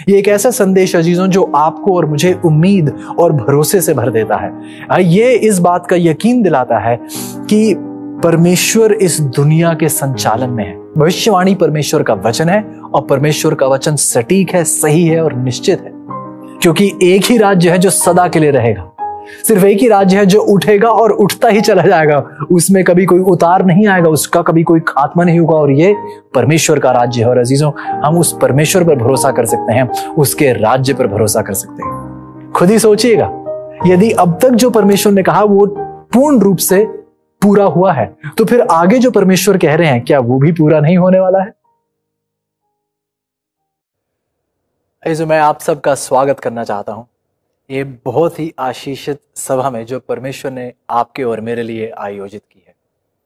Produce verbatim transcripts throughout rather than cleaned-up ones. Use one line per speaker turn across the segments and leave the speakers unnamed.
ये एक ऐसा संदेश अजीजों जो आपको और मुझे उम्मीद और भरोसे से भर देता है। ये इस बात का यकीन दिलाता है कि परमेश्वर इस दुनिया के संचालन में है। भविष्यवाणी परमेश्वर का वचन है और परमेश्वर का वचन सटीक है, सही है और निश्चित है, क्योंकि एक ही राज्य है जो सदा के लिए रहेगा। सिर्फ एक ही राज्य है जो उठेगा और उठता ही चला जाएगा, उसमें कभी कोई उतार नहीं आएगा, उसका कभी कोई खात्मा नहीं होगा, और ये परमेश्वर का राज्य है। और अजीजों, हम उस परमेश्वर पर भरोसा कर सकते हैं, उसके राज्य पर भरोसा कर सकते हैं। खुद ही सोचिएगा, यदि अब तक जो परमेश्वर ने कहा वो पूर्ण रूप से पूरा हुआ है, तो फिर आगे जो परमेश्वर कह रहे हैं, क्या वो भी पूरा नहीं होने वाला है? ऐसे मैं आप सबका स्वागत करना चाहता हूं ये बहुत ही आशीषित सभा में जो परमेश्वर ने आपके और मेरे लिए आयोजित की है।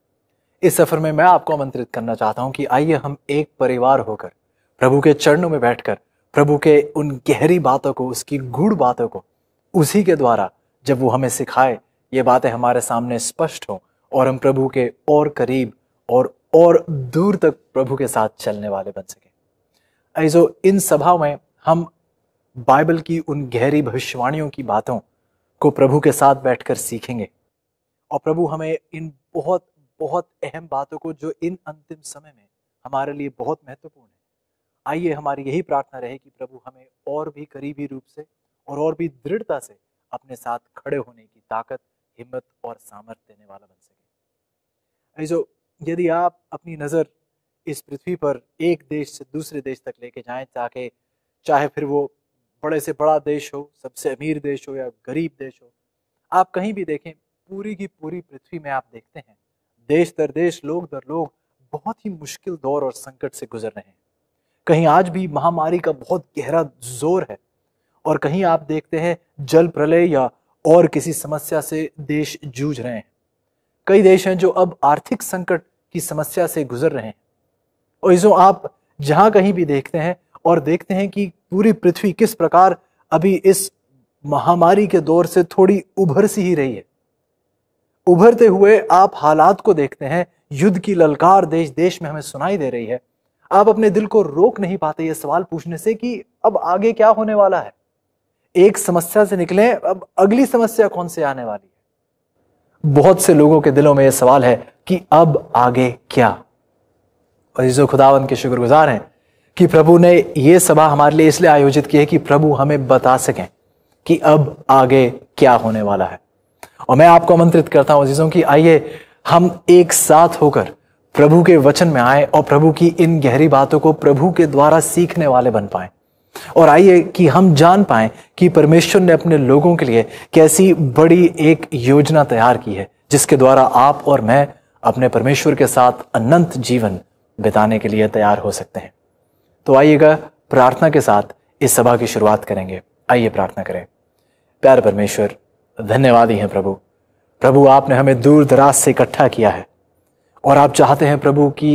इस सफर में मैं आपको आमंत्रित करना चाहता हूं कि आइए हम एक परिवार होकर प्रभु के चरणों में बैठकर प्रभु के उन गहरी बातों को, उसकी गूढ़ बातों को, उसी के द्वारा जब वो हमें सिखाए, ये बातें हमारे सामने स्पष्ट हों और हम प्रभु के और करीब और और दूर तक प्रभु के साथ चलने वाले बन सकें। ऐसो इन सभाओं में हम बाइबल की उन गहरी भविष्यवाणियों की बातों को प्रभु के साथ बैठकर सीखेंगे, और प्रभु हमें इन बहुत बहुत अहम बातों को जो इन अंतिम समय में हमारे लिए बहुत महत्वपूर्ण है, आइए हमारी यही प्रार्थना रहे कि प्रभु हमें और भी करीबी रूप से और और भी दृढ़ता से अपने साथ खड़े होने की ताकत, हिम्मत और सामर्थ्य देने वाला बन सके। ऐसो यदि आप अपनी नज़र इस पृथ्वी पर एक देश से दूसरे देश तक लेके जाएं, ताकि चाहे फिर वो बड़े से बड़ा देश हो, सबसे अमीर देश हो या गरीब देश हो, आप कहीं भी देखें, पूरी की पूरी पृथ्वी में आप देखते हैं देश दर देश, लोग दर लोग बहुत ही मुश्किल दौर और संकट से गुजर रहे हैं। कहीं आज भी महामारी का बहुत गहरा जोर है, और कहीं आप देखते हैं जल प्रलय या और किसी समस्या से देश जूझ रहे हैं। कई देश हैं जो अब आर्थिक संकट की समस्या से गुजर रहे हैं। और इसो आप जहां कहीं भी देखते हैं और देखते हैं कि पूरी पृथ्वी किस प्रकार अभी इस महामारी के दौर से थोड़ी उभर सी ही रही है। उभरते हुए आप हालात को देखते हैं, युद्ध की ललकार देश देश में हमें सुनाई दे रही है। आप अपने दिल को रोक नहीं पाते ये सवाल पूछने से कि अब आगे क्या होने वाला है। एक समस्या से निकले, अब अगली समस्या कौन से आने वाली है। बहुत से लोगों के दिलों में यह सवाल है कि अब आगे क्या। और जो खुदावन के शुक्रगुजार हैं कि प्रभु ने यह सभा हमारे लिए इसलिए आयोजित की है कि प्रभु हमें बता सकें कि अब आगे क्या होने वाला है। और मैं आपको आमंत्रित करता हूं अजीजों कि आइए हम एक साथ होकर प्रभु के वचन में आए और प्रभु की इन गहरी बातों को प्रभु के द्वारा सीखने वाले बन पाएं। और आइए कि हम जान पाएं कि परमेश्वर ने अपने लोगों के लिए कैसी बड़ी एक योजना तैयार की है, जिसके द्वारा आप और मैं अपने परमेश्वर के साथ अनंत जीवन बिताने के लिए तैयार हो सकते हैं। तो आइएगा प्रार्थना के साथ इस सभा की शुरुआत करेंगे। आइए प्रार्थना करें। प्यारे परमेश्वर, धन्यवाद ही हैं प्रभु। प्रभु आपने हमें दूर दराज से इकट्ठा किया है, और आप चाहते हैं प्रभु कि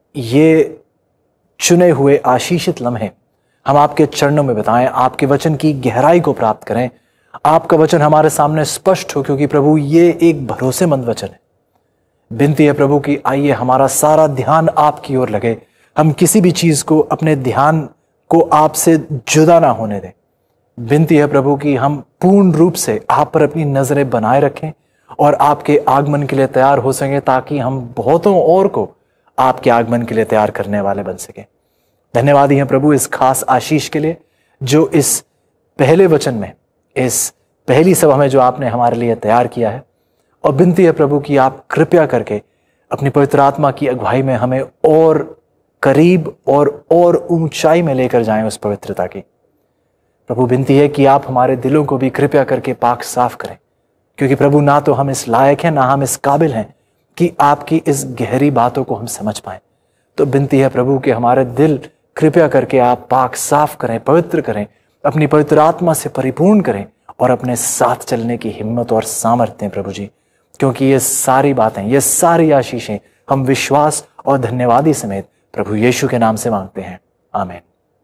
ये चुने हुए आशीषित लम्हे हम आपके चरणों में बिताएं, आपके वचन की गहराई को प्राप्त करें। आपका वचन हमारे सामने स्पष्ट हो, क्योंकि प्रभु ये एक भरोसेमंद वचन है। विनती है प्रभु कि आइए हमारा सारा ध्यान आपकी ओर लगे, हम किसी भी चीज को, अपने ध्यान को आपसे जुदा ना होने दें। विनती है प्रभु कि हम पूर्ण रूप से आप पर अपनी नजरें बनाए रखें और आपके आगमन के लिए तैयार हो सकें, ताकि हम बहुतों और को आपके आगमन के लिए तैयार करने वाले बन सकें। धन्यवाद हैं प्रभु इस खास आशीष के लिए जो इस पहले वचन में, इस पहली सभा में जो आपने हमारे लिए तैयार किया है। और विनती है प्रभु कि आप कृपया करके अपनी पवित्र आत्मा की अगुवाई में हमें और करीब और और ऊंचाई में लेकर जाएं उस पवित्रता की। प्रभु विनती है कि आप हमारे दिलों को भी कृपया करके पाक साफ करें, क्योंकि प्रभु ना तो हम इस लायक हैं, ना हम इस काबिल हैं कि आपकी इस गहरी बातों को हम समझ पाएं। तो विनती है प्रभु कि हमारे दिल कृपया करके आप पाक साफ करें, पवित्र करें, अपनी पवित्र आत्मा से परिपूर्ण करें और अपने साथ चलने की हिम्मत और सामर्थ्य दें प्रभु जी। क्योंकि ये सारी बातें, ये सारी आशीषें हम विश्वास और धन्यवादी समेत प्रभु यीशु के नाम से मांगते हैं, आमीन।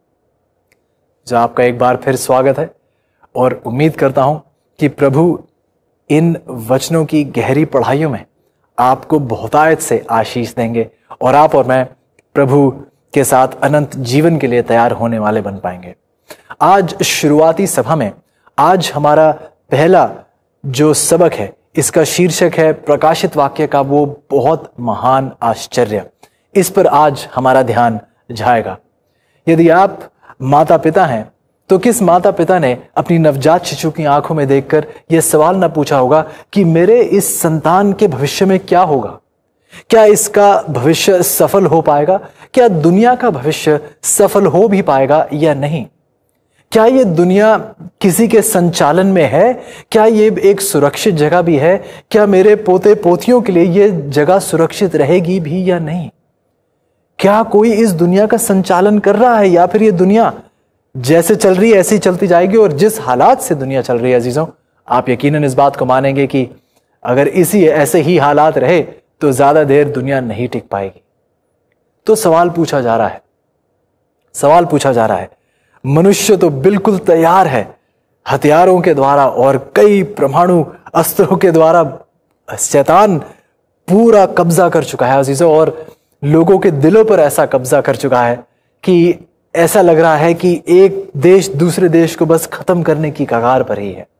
जो आपका एक बार फिर स्वागत है, और उम्मीद करता हूं कि प्रभु इन वचनों की गहरी पढ़ाइयों में आपको बहुतायत से आशीष देंगे, और आप और मैं प्रभु के साथ अनंत जीवन के लिए तैयार होने वाले बन पाएंगे। आज शुरुआती सभा में आज हमारा पहला जो सबक है, इसका शीर्षक है प्रकाशित वाक्य का वो बहुत महान आश्चर्य। इस पर आज हमारा ध्यान जाएगा। यदि आप माता पिता हैं तो किस माता पिता ने अपनी नवजात शिशु की आंखों में देखकर यह सवाल न पूछा होगा कि मेरे इस संतान के भविष्य में क्या होगा? क्या इसका भविष्य सफल हो पाएगा? क्या दुनिया का भविष्य सफल हो भी पाएगा या नहीं? क्या ये दुनिया किसी के संचालन में है? क्या ये एक सुरक्षित जगह भी है? क्या मेरे पोते पोतियों के लिए ये जगह सुरक्षित रहेगी भी या नहीं? क्या कोई इस दुनिया का संचालन कर रहा है, या फिर ये दुनिया जैसे चल रही है ऐसी चलती जाएगी? और जिस हालात से दुनिया चल रही है अजीजों, आप यकीनन इस बात को मानेंगे कि अगर इसी ऐसे ही हालात रहे तो ज्यादा देर दुनिया नहीं टिक पाएगी। तो सवाल पूछा जा रहा है सवाल पूछा जा रहा है मनुष्य तो बिल्कुल तैयार है हथियारों के द्वारा और कई परमाणु अस्त्रों के द्वारा। शैतान पूरा कब्जा कर चुका है अजीजों, और लोगों के दिलों पर ऐसा कब्जा कर चुका है कि ऐसा लग रहा है कि एक देश दूसरे देश को बस खत्म करने की कगार पर ही है।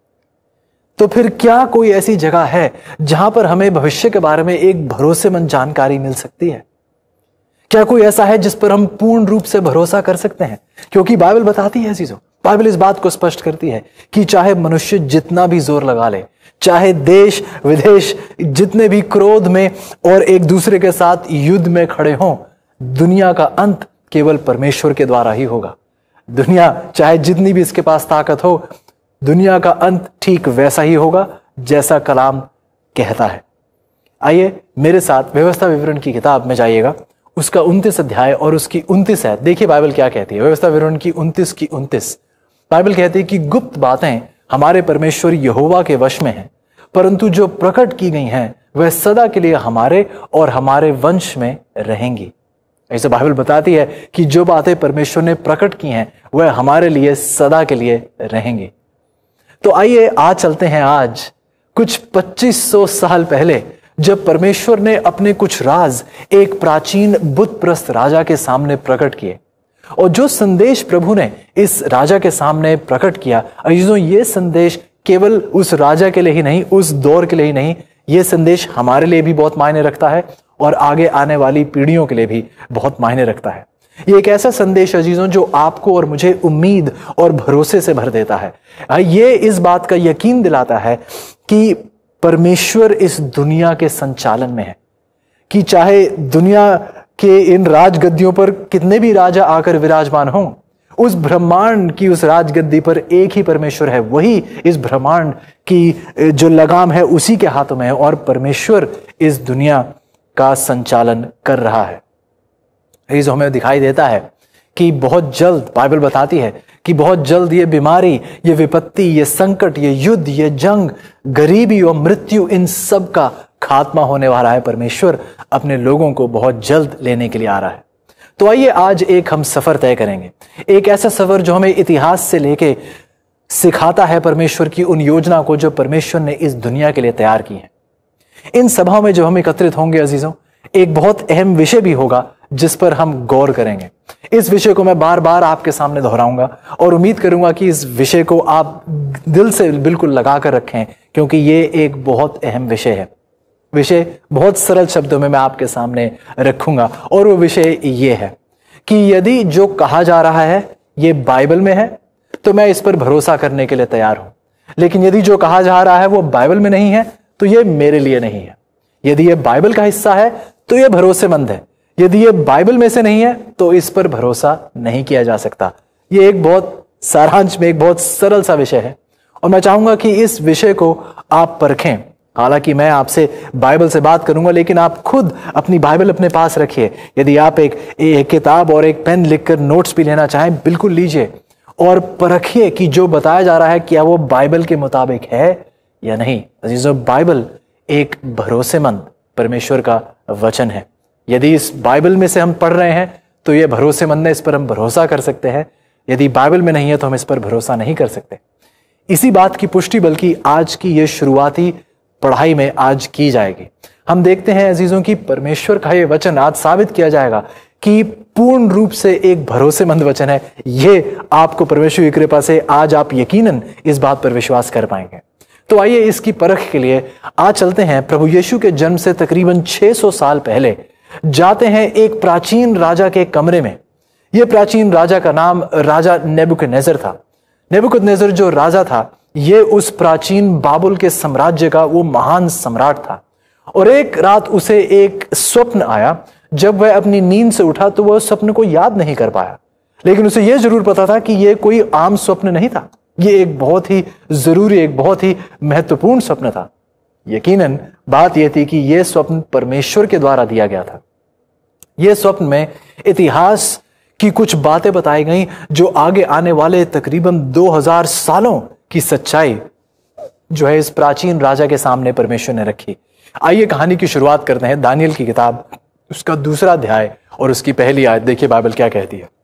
तो फिर क्या कोई ऐसी जगह है जहां पर हमें भविष्य के बारे में एक भरोसेमंद जानकारी मिल सकती है? क्या कोई ऐसा है जिस पर हम पूर्ण रूप से भरोसा कर सकते हैं? क्योंकि बाइबल बताती है चीजों, बाइबल इस बात को स्पष्ट करती है कि चाहे मनुष्य जितना भी जोर लगा ले, चाहे देश विदेश जितने भी क्रोध में और एक दूसरे के साथ युद्ध में खड़े हों, दुनिया का अंत केवल परमेश्वर के द्वारा ही होगा। दुनिया चाहे जितनी भी इसके पास ताकत हो, दुनिया का अंत ठीक वैसा ही होगा जैसा कलाम कहता है। आइए मेरे साथ व्यवस्था विवरण की किताब में जाइएगा, उसका उनतीस अध्याय और उसकी उनतीस है। देखिए बाइबल क्या कहती है। व्यवस्था विवरण की उनतीस की उनतीस बाइबल कहती है कि गुप्त बातें हमारे परमेश्वर यहोवा के वश में हैं, परंतु जो प्रकट की गई हैं वह सदा के लिए हमारे और हमारे वंश में रहेंगी। ऐसे बाइबल बताती है कि जो बातें परमेश्वर ने प्रकट की हैं वह हमारे लिए सदा के लिए रहेंगी। तो आइए आज चलते हैं आज कुछ पच्चीस सौ साल पहले, जब परमेश्वर ने अपने कुछ राज एक प्राचीन बुत प्रस्त राजा के सामने प्रकट किए, और जो संदेश प्रभु ने इस राजा के सामने प्रकट किया, अजीजों ये संदेश केवल उस राजा के लिए ही नहीं, उस दौर के लिए ही नहीं, ये संदेश हमारे लिए भी बहुत मायने रखता है और आगे आने वाली पीढ़ियों के लिए भी बहुत मायने रखता है। ये एक ऐसा संदेश अजीजों जो आपको और मुझे उम्मीद और भरोसे से भर देता है। ये इस बात का यकीन दिलाता है कि परमेश्वर इस दुनिया के संचालन में है, कि चाहे दुनिया के इन राजगद्दियों पर कितने भी राजा आकर विराजमान हों, उस ब्रह्मांड की उस राजगद्दी पर एक ही परमेश्वर है। वही इस ब्रह्मांड की जो लगाम है उसी के हाथों में है, और परमेश्वर इस दुनिया का संचालन कर रहा है। ये जो हमें दिखाई देता है कि बहुत जल्द, बाइबल बताती है कि बहुत जल्द ये बीमारी, ये विपत्ति, ये संकट, ये युद्ध, ये जंग, गरीबी और मृत्यु, इन सब का खात्मा होने वाला है। परमेश्वर अपने लोगों को बहुत जल्द लेने के लिए आ रहा है। तो आइए आज एक हम सफर तय करेंगे, एक ऐसा सफर जो हमें इतिहास से लेके सिखाता है परमेश्वर की उन योजना को जो परमेश्वर ने इस दुनिया के लिए तैयार की है। इन सभाओं में जो हम एकत्रित होंगे अजीजों, एक बहुत अहम विषय भी होगा जिस पर हम गौर करेंगे। इस विषय को मैं बार बार आपके सामने दोहराऊंगा और उम्मीद करूंगा कि इस विषय को आप दिल से बिल्कुल लगा कर रखें, क्योंकि ये एक बहुत अहम विषय है। विषय बहुत सरल शब्दों में मैं आपके सामने रखूंगा, और वो विषय ये है कि यदि जो कहा जा रहा है ये बाइबल में है तो मैं इस पर भरोसा करने के लिए तैयार हूं, लेकिन यदि जो कहा जा रहा है वो बाइबल में नहीं है तो ये मेरे लिए नहीं है। यदि ये बाइबल का हिस्सा है तो ये भरोसेमंद है, यदि ये बाइबल में से नहीं है तो इस पर भरोसा नहीं किया जा सकता। ये एक बहुत सारांश में एक बहुत सरल सा विषय है, और मैं चाहूंगा कि इस विषय को आप परखें। हालांकि मैं आपसे बाइबल से बात करूंगा, लेकिन आप खुद अपनी बाइबल अपने पास रखिए। यदि आप एक, एक किताब और एक पेन लिखकर नोट्स भी लेना चाहें, बिल्कुल लीजिए और परखिए कि जो बताया जा रहा है क्या वो बाइबल के मुताबिक है या नहीं। अजीजों, बाइबल एक भरोसेमंद परमेश्वर का वचन है। यदि इस बाइबल में से हम पढ़ रहे हैं तो ये भरोसेमंद है, इस पर हम भरोसा कर सकते हैं। यदि बाइबल में नहीं है तो हम इस पर भरोसा नहीं कर सकते। इसी बात की पुष्टि बल्कि आज की ये शुरुआती पढ़ाई में आज की जाएगी। हम देखते हैं अजीजों की परमेश्वर का ये वचन आज साबित किया जाएगा कि पूर्ण रूप से एक भरोसेमंद वचन है। ये आपको परमेश्वर की कृपा से आज आप यकीनन इस बात पर विश्वास कर पाएंगे। तो आइए इसकी परख के लिए आज चलते हैं प्रभु यीशु के जन्म से तकरीबन छह सौ साल पहले, जाते हैं एक प्राचीन राजा के कमरे में। यह प्राचीन राजा का नाम राजा नेबुकदनेस्सर था। नेबुकदनेस्सर जो राजा था, यह उस प्राचीन बाबुल के साम्राज्य का वो महान सम्राट था। और एक रात उसे एक स्वप्न आया। जब वह अपनी नींद से उठा तो वह स्वप्न को याद नहीं कर पाया, लेकिन उसे यह जरूर पता था कि यह कोई आम स्वप्न नहीं था। यह एक बहुत ही जरूरी, एक बहुत ही महत्वपूर्ण स्वप्न था। यकीनन बात यह थी कि यह स्वप्न परमेश्वर के द्वारा दिया गया था। यह स्वप्न में इतिहास की कुछ बातें बताई गई जो आगे आने वाले तकरीबन दो हज़ार सालों की सच्चाई जो है इस प्राचीन राजा के सामने परमेश्वर ने रखी। आइए कहानी की शुरुआत करते हैं दानियल की किताब, उसका दूसरा अध्याय और उसकी पहली आयत। देखिए बाइबल क्या कहती है।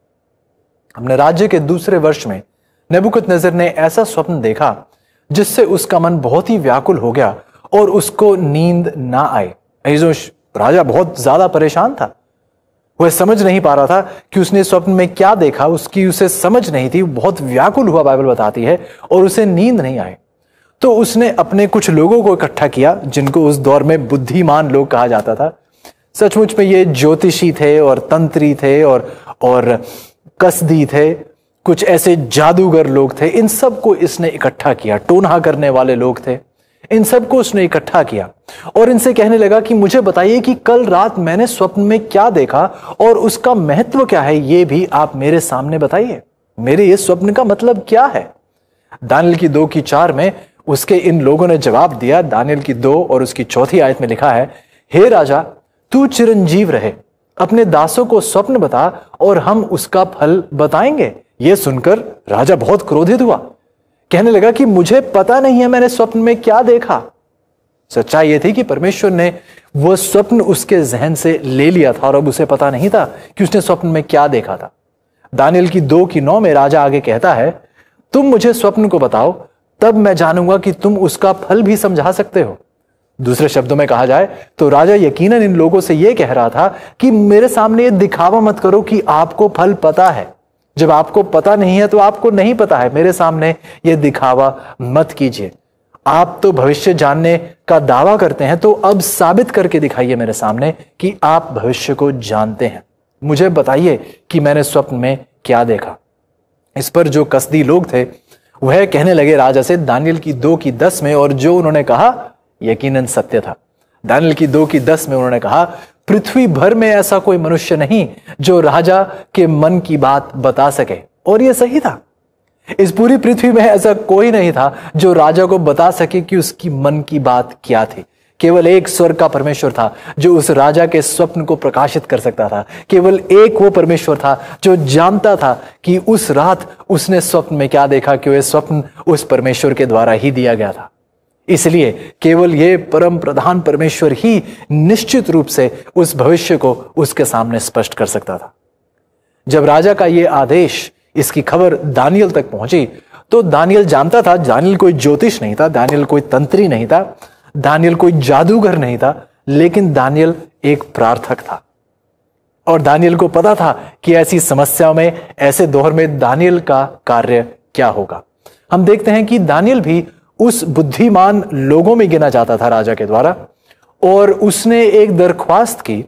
अपने राज्य के दूसरे वर्ष में नेबुकदनेस्सर ने ऐसा स्वप्न देखा जिससे उसका मन बहुत ही व्याकुल हो गया और उसको नींद ना आए। जो राजा बहुत ज्यादा परेशान था, वह समझ नहीं पा रहा था कि उसने स्वप्न में क्या देखा, उसकी उसे समझ नहीं थी। बहुत व्याकुल हुआ, बाइबल बताती है, और उसे नींद नहीं आई। तो उसने अपने कुछ लोगों को इकट्ठा किया जिनको उस दौर में बुद्धिमान लोग कहा जाता था। सचमुच में ये ज्योतिषी थे और तंत्री थे और और कसदी थे, कुछ ऐसे जादूगर लोग थे। इन सबको इसने इकट्ठा किया। टोनहा करने वाले लोग थे, इन सबको उसने इकट्ठा किया और इनसे कहने लगा कि मुझे बताइए कि कल रात मैंने स्वप्न में क्या देखा और उसका महत्व क्या है, ये भी आप मेरे सामने बताइए। मेरे ये स्वप्न का मतलब क्या है। दानियल की दो की चार में उसके इन लोगों ने जवाब दिया। दानियल की दो और उसकी चौथी आयत में लिखा है, हे राजा, तू चिरंजीव रहे, अपने दासों को स्वप्न बता और हम उसका फल बताएंगे। यह सुनकर राजा बहुत क्रोधित हुआ, कहने लगा कि मुझे पता नहीं है मैंने स्वप्न में क्या देखा। सच्चाई यह थी कि परमेश्वर ने वह स्वप्न उसके जहन से ले लिया था और अब उसे पता नहीं था कि उसने स्वप्न में क्या देखा था। दानियल की दो की नौ में राजा आगे कहता है, तुम मुझे स्वप्न को बताओ, तब मैं जानूंगा कि तुम उसका फल भी समझा सकते हो। दूसरे शब्दों में कहा जाए तो राजा यकीनन इन लोगों से यह कह रहा था कि मेरे सामने यह दिखावा मत करो कि आपको फल पता है। जब आपको पता नहीं है तो आपको नहीं पता है, मेरे सामने यह दिखावा मत कीजिए। आप तो भविष्य जानने का दावा करते हैं, तो अब साबित करके दिखाइए मेरे सामने कि आप भविष्य को जानते हैं। मुझे बताइए कि मैंने स्वप्न में क्या देखा। इस पर जो कसदी लोग थे वह कहने लगे राजा से दानियल की दो की दस में, और जो उन्होंने कहा यकीनन सत्य था। दानियल की दो की दस में उन्होंने कहा, पृथ्वी भर में ऐसा कोई मनुष्य नहीं जो राजा के मन की बात बता सके। और यह सही था। इस पूरी पृथ्वी में ऐसा कोई नहीं था जो राजा को बता सके कि उसकी मन की बात क्या थी। केवल एक स्वर्ग का परमेश्वर था जो उस राजा के स्वप्न को प्रकाशित कर सकता था। केवल एक वो परमेश्वर था जो जानता था कि उस रात उसने स्वप्न में क्या देखा, कि वह स्वप्न उस परमेश्वर के द्वारा ही दिया गया था। इसलिए केवल ये परम प्रधान परमेश्वर ही निश्चित रूप से उस भविष्य को उसके सामने स्पष्ट कर सकता था। जब राजा का ये आदेश, इसकी खबर दानियल तक पहुंची तो दानियल जानता था, दानियल कोई ज्योतिष नहीं था, दानियल कोई तंत्री नहीं था, दानियल कोई जादूगर नहीं था, लेकिन दानियल एक प्रार्थक था। और दानियल को पता था कि ऐसी समस्याओं में, ऐसे दौर में दानियल का कार्य क्या होगा। हम देखते हैं कि दानियल भी उस बुद्धिमान लोगों में गिना जाता था राजा के द्वारा, और उसने एक दरख्वास्त की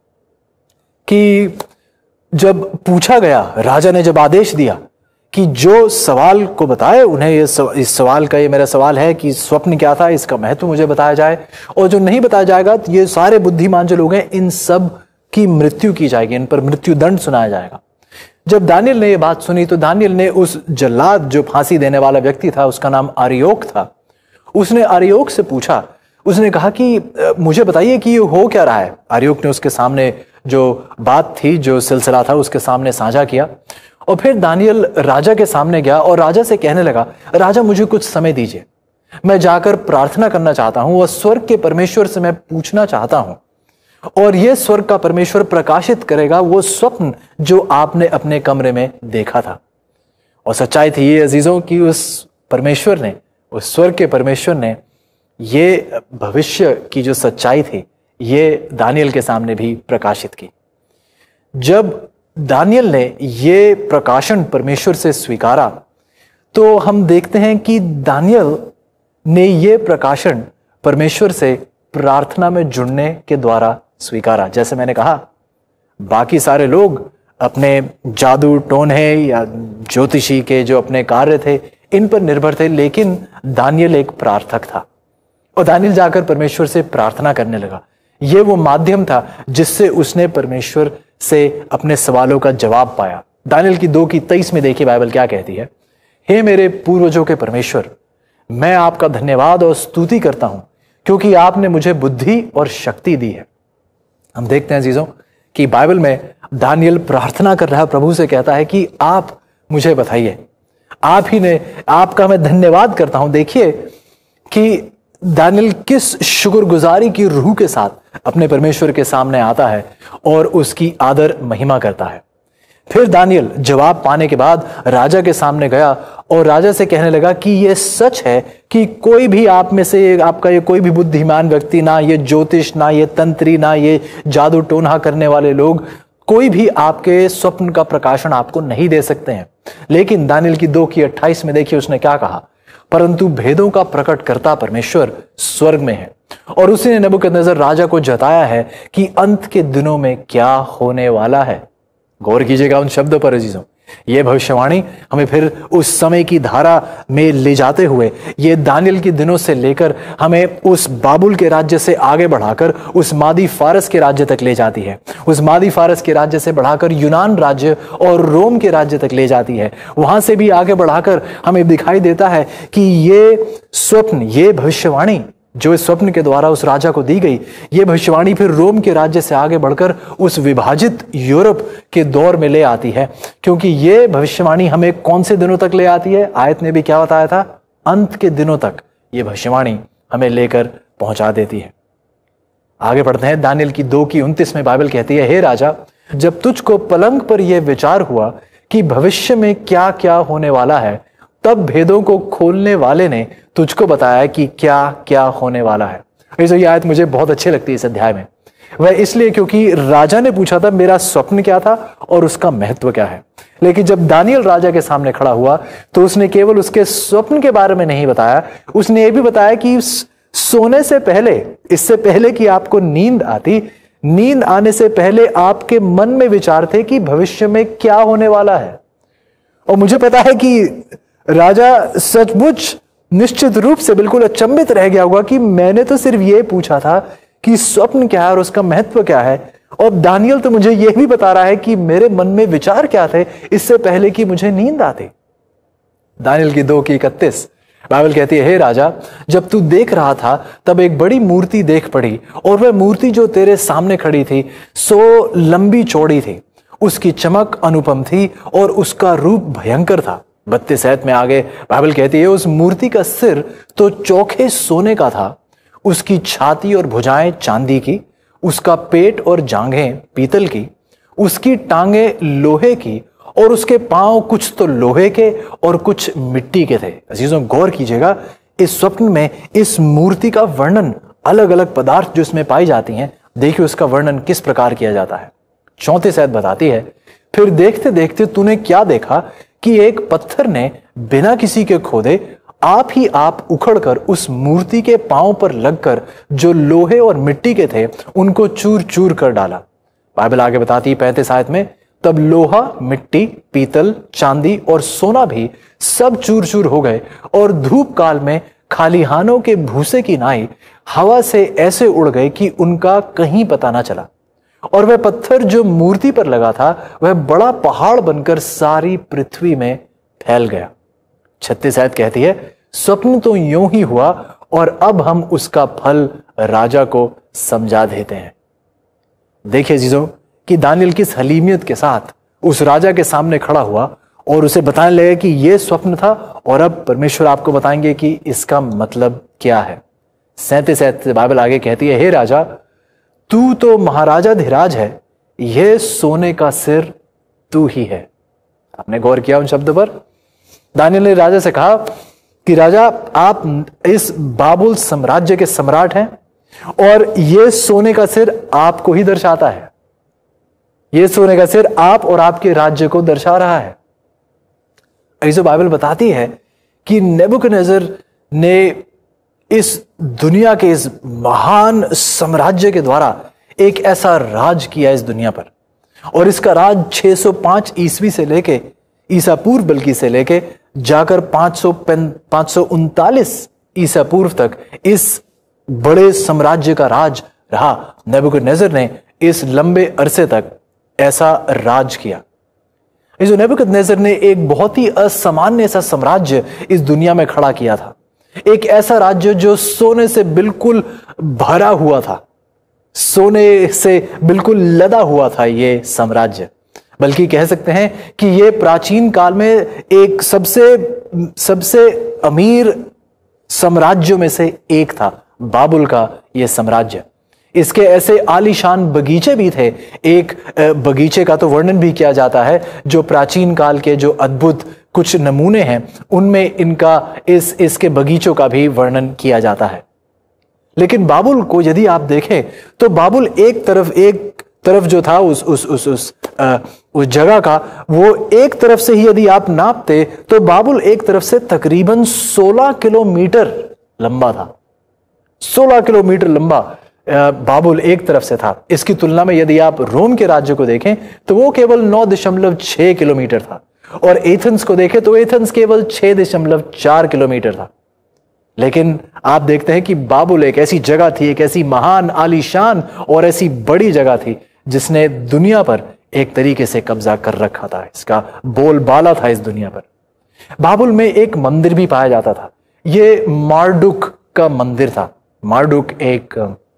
कि जब पूछा गया, राजा ने जब आदेश दिया कि जो सवाल को बताए उन्हें, ये सव, इस सवाल का ये मेरा सवाल है कि स्वप्न क्या था, इसका महत्व मुझे बताया जाए, और जो नहीं बताया जाएगा तो ये सारे बुद्धिमान जो लोग हैं इन सब की मृत्यु की जाएगी, इन पर मृत्यु दंड सुनाया जाएगा। जब दानियल ने यह बात सुनी तो दानियल ने उस जल्लाद, जो फांसी देने वाला व्यक्ति था, उसका नाम आर्योक था, उसने आर्योक से पूछा, उसने कहा कि मुझे बताइए कि ये हो क्या रहा है। आर्योक ने उसके सामने जो बात थी, जो सिलसिला था, उसके सामने साझा किया, और फिर दानियल राजा के सामने गया और राजा से कहने लगा, राजा मुझे कुछ समय दीजिए, मैं जाकर प्रार्थना करना चाहता हूं और स्वर्ग के परमेश्वर से मैं पूछना चाहता हूं, और यह स्वर्ग का परमेश्वर प्रकाशित करेगा वो स्वप्न जो आपने अपने कमरे में देखा था। और सच्चाई थी ये अजीजों की, उस परमेश्वर ने, उस स्वर्ग के परमेश्वर ने ये भविष्य की जो सच्चाई थी ये दानियल के सामने भी प्रकाशित की। जब दानियल ने ये प्रकाशन परमेश्वर से स्वीकारा तो हम देखते हैं कि दानियल ने ये प्रकाशन परमेश्वर से प्रार्थना में जुड़ने के द्वारा स्वीकारा। जैसे मैंने कहा, बाकी सारे लोग अपने जादू टोने या ज्योतिषी के जो अपने कार्य थे इन पर निर्भर थे, लेकिन दानियल एक प्रार्थक था और दानियल जाकर परमेश्वर से प्रार्थना करने लगा। यह वो माध्यम था जिससे उसने परमेश्वर से अपने सवालों का जवाब पाया। दानियल की दो की तेईस में देखिए बाइबल क्या कहती है। हे मेरे पूर्वजों के परमेश्वर, मैं आपका धन्यवाद और स्तुति करता हूं क्योंकि आपने मुझे बुद्धि और शक्ति दी है। हम देखते हैं अजीजों कि बाइबल में दानियल प्रार्थना कर रहा है, प्रभु से कहता है कि आप मुझे बताइए, आप ही ने, आपका मैं धन्यवाद करता हूं। देखिए कि दानियल किस शुक्रगुजारी की रूह के साथ अपने परमेश्वर के सामने आता है और उसकी आदर महिमा करता है। फिर दानियल जवाब पाने के बाद राजा के सामने गया और राजा से कहने लगा कि यह सच है कि कोई भी आप में से, आपका ये कोई भी बुद्धिमान व्यक्ति, ना ये ज्योतिष, ना ये तंत्री, ना ये जादू टोना करने वाले लोग, कोई भी आपके स्वप्न का प्रकाशन आपको नहीं दे सकते हैं। लेकिन दानियल की दो की अट्ठाईस में देखिए उसने क्या कहा, परंतु भेदों का प्रकट करता परमेश्वर स्वर्ग में है और उसी ने नबूकदनेस्सर राजा को जताया है कि अंत के दिनों में क्या होने वाला है। गौर कीजिएगा उन शब्दों पर अजीजों। यह भविष्यवाणी हमें फिर उस समय की धारा में ले जाते हुए ये दानियल के दिनों से लेकर हमें उस बाबुल के राज्य से आगे बढ़ाकर उस मादी फारस के राज्य तक ले जाती है। उस मादी फारस के राज्य से बढ़ाकर यूनान राज्य और रोम के राज्य तक ले जाती है। वहां से भी आगे बढ़ाकर हमें दिखाई देता है कि ये स्वप्न, ये भविष्यवाणी जो इस स्वप्न के द्वारा उस राजा को दी गई, ये भविष्यवाणी फिर रोम के राज्य से आगे बढ़कर उस विभाजित यूरोप के दौर में ले आती है। क्योंकि ये भविष्यवाणी हमें कौन से दिनों तक ले आती है? आयत ने भी क्या बताया था? अंत के दिनों तक ये भविष्यवाणी हमें लेकर पहुंचा देती है। आगे बढ़ते हैं। दानियल की दो की उनतीस में बाइबल कहती है, हे राजा, जब तुझको पलंग पर यह विचार हुआ कि भविष्य में क्या क्या होने वाला है, तब भेदों को खोलने वाले ने तुझको बताया कि क्या क्या होने वाला है। ये आयत मुझे बहुत अच्छी लगती है इस अध्याय में। वह इसलिए क्योंकि राजा ने पूछा था मेरा स्वप्न क्या था और उसका महत्व क्या है। लेकिन जब दानियल राजा के सामने खड़ा हुआ तो उसने केवल उसके स्वप्न के बारे में नहीं बताया, उसने ये भी बताया कि सोने से पहले, इससे पहले कि आपको नींद आती, नींद आने से पहले आपके मन में विचार थे कि भविष्य में क्या होने वाला है। और मुझे पता है कि राजा सचमुच निश्चित रूप से बिल्कुल अचंभित रह गया होगा कि मैंने तो सिर्फ यह पूछा था कि स्वप्न क्या है और उसका महत्व क्या है, और दानियल तो मुझे यह भी बता रहा है कि मेरे मन में विचार क्या थे इससे पहले कि मुझे नींद आती। दानियल की दो की इकतीस बाइबल कहती है, हे राजा, जब तू देख रहा था तब एक बड़ी मूर्ति देख पड़ी, और वह मूर्ति जो तेरे सामने खड़ी थी सो लंबी चौड़ी थी, उसकी चमक अनुपम थी और उसका रूप भयंकर था। बत्तीस आयत में आगे बाइबल कहती है, उस मूर्ति का सिर तो चोखे सोने का था, उसकी छाती और भुजाएं चांदी की, उसका पेट और जांघें पीतल की, उसकी टांगे लोहे की और उसके पांव कुछ तो लोहे के और कुछ मिट्टी के थे। अजीजों गौर कीजिएगा, इस स्वप्न में इस मूर्ति का वर्णन, अलग अलग पदार्थ जो इसमें पाई जाती हैं, देखिए उसका वर्णन किस प्रकार किया जाता है। चौंतीस आयत बताती है, फिर देखते देखते तूने क्या देखा कि एक पत्थर ने बिना किसी के खोदे आप ही आप उखड़कर उस मूर्ति के पांव पर लगकर जो लोहे और मिट्टी के थे उनको चूर चूर कर डाला। बाइबल आगे बताती है पैंतीस आयत में, तब लोहा, मिट्टी, पीतल, चांदी और सोना भी सब चूर चूर हो गए और धूप काल में खालिहानों के भूसे की नाई हवा से ऐसे उड़ गए कि उनका कहीं पता ना चला। और वह पत्थर जो मूर्ति पर लगा था वह बड़ा पहाड़ बनकर सारी पृथ्वी में फैल गया। छत्तीस आयत कहती है, स्वप्न तो यूं ही हुआ और अब हम उसका फल राजा को समझा देते हैं। देखिए जीजो कि दानियल किस हलीमियत के साथ उस राजा के सामने खड़ा हुआ और उसे बताने लगे कि यह स्वप्न था और अब परमेश्वर आपको बताएंगे कि इसका मतलब क्या है। सैंतीस आयत से बाइबल आगे कहती है, हे राजा, तू तो महाराजा धीराज है, यह सोने का सिर तू ही है। आपने गौर किया उन शब्दों पर? दानियल ने राजा से कहा कि राजा, आप इस बाबुल साम्राज्य के सम्राट हैं और यह सोने का सिर आपको ही दर्शाता है। ये सोने का सिर आप और आपके राज्य को दर्शा रहा है। ऐसे बाइबल बताती है कि नेबुकदनेस्सर ने इस दुनिया के इस महान साम्राज्य के द्वारा एक ऐसा राज किया इस दुनिया पर, और इसका राज छह सौ पाँच ईस्वी से लेके ईसा पूर्व बल्कि से लेके जाकर पाँच सौ पाँच सौ उनतालीस ईसा पूर्व तक इस बड़े साम्राज्य का राज रहा। नेबुकदनेस्सर ने इस लंबे अरसे तक ऐसा राज किया। इस नेबुकदनेस्सर ने एक बहुत ही असामान्य सा साम्राज्य इस दुनिया में खड़ा किया था। एक ऐसा राज्य जो सोने से बिल्कुल भरा हुआ था, सोने से बिल्कुल लदा हुआ था ये साम्राज्य। बल्कि कह सकते हैं कि ये प्राचीन काल में एक सबसे सबसे अमीर साम्राज्यों में से एक था, बाबुल का ये साम्राज्य। इसके ऐसे आलीशान बगीचे भी थे। एक बगीचे का तो वर्णन भी किया जाता है, जो प्राचीन काल के जो अद्भुत कुछ नमूने हैं उनमें इनका इस इसके बगीचों का भी वर्णन किया जाता है। लेकिन बाबुल को यदि आप देखें तो बाबुल एक तरफ एक तरफ जो था उस उस उस उस आ, उस जगह का, वो एक तरफ से ही यदि आप नापते तो बाबुल एक तरफ से तकरीबन सोलह किलोमीटर लंबा था। सोलह किलोमीटर लंबा बाबुल एक तरफ से था। इसकी तुलना में यदि आप रोम के राज्य को देखें तो वो केवल नौ दशमलव छह किलोमीटर था, और एथेंस को देखें तो एथेंस केवल छह दशमलव चार किलोमीटर था। लेकिन आप देखते हैं कि बाबुल एक ऐसी जगह थी, एक ऐसी महान आलीशान और ऐसी बड़ी जगह थी जिसने दुनिया पर एक तरीके से कब्जा कर रखा था। इसका बोलबाला था इस दुनिया पर। बाबुल में एक मंदिर भी पाया जाता था। यह मार्डुक का मंदिर था। मार्डुक एक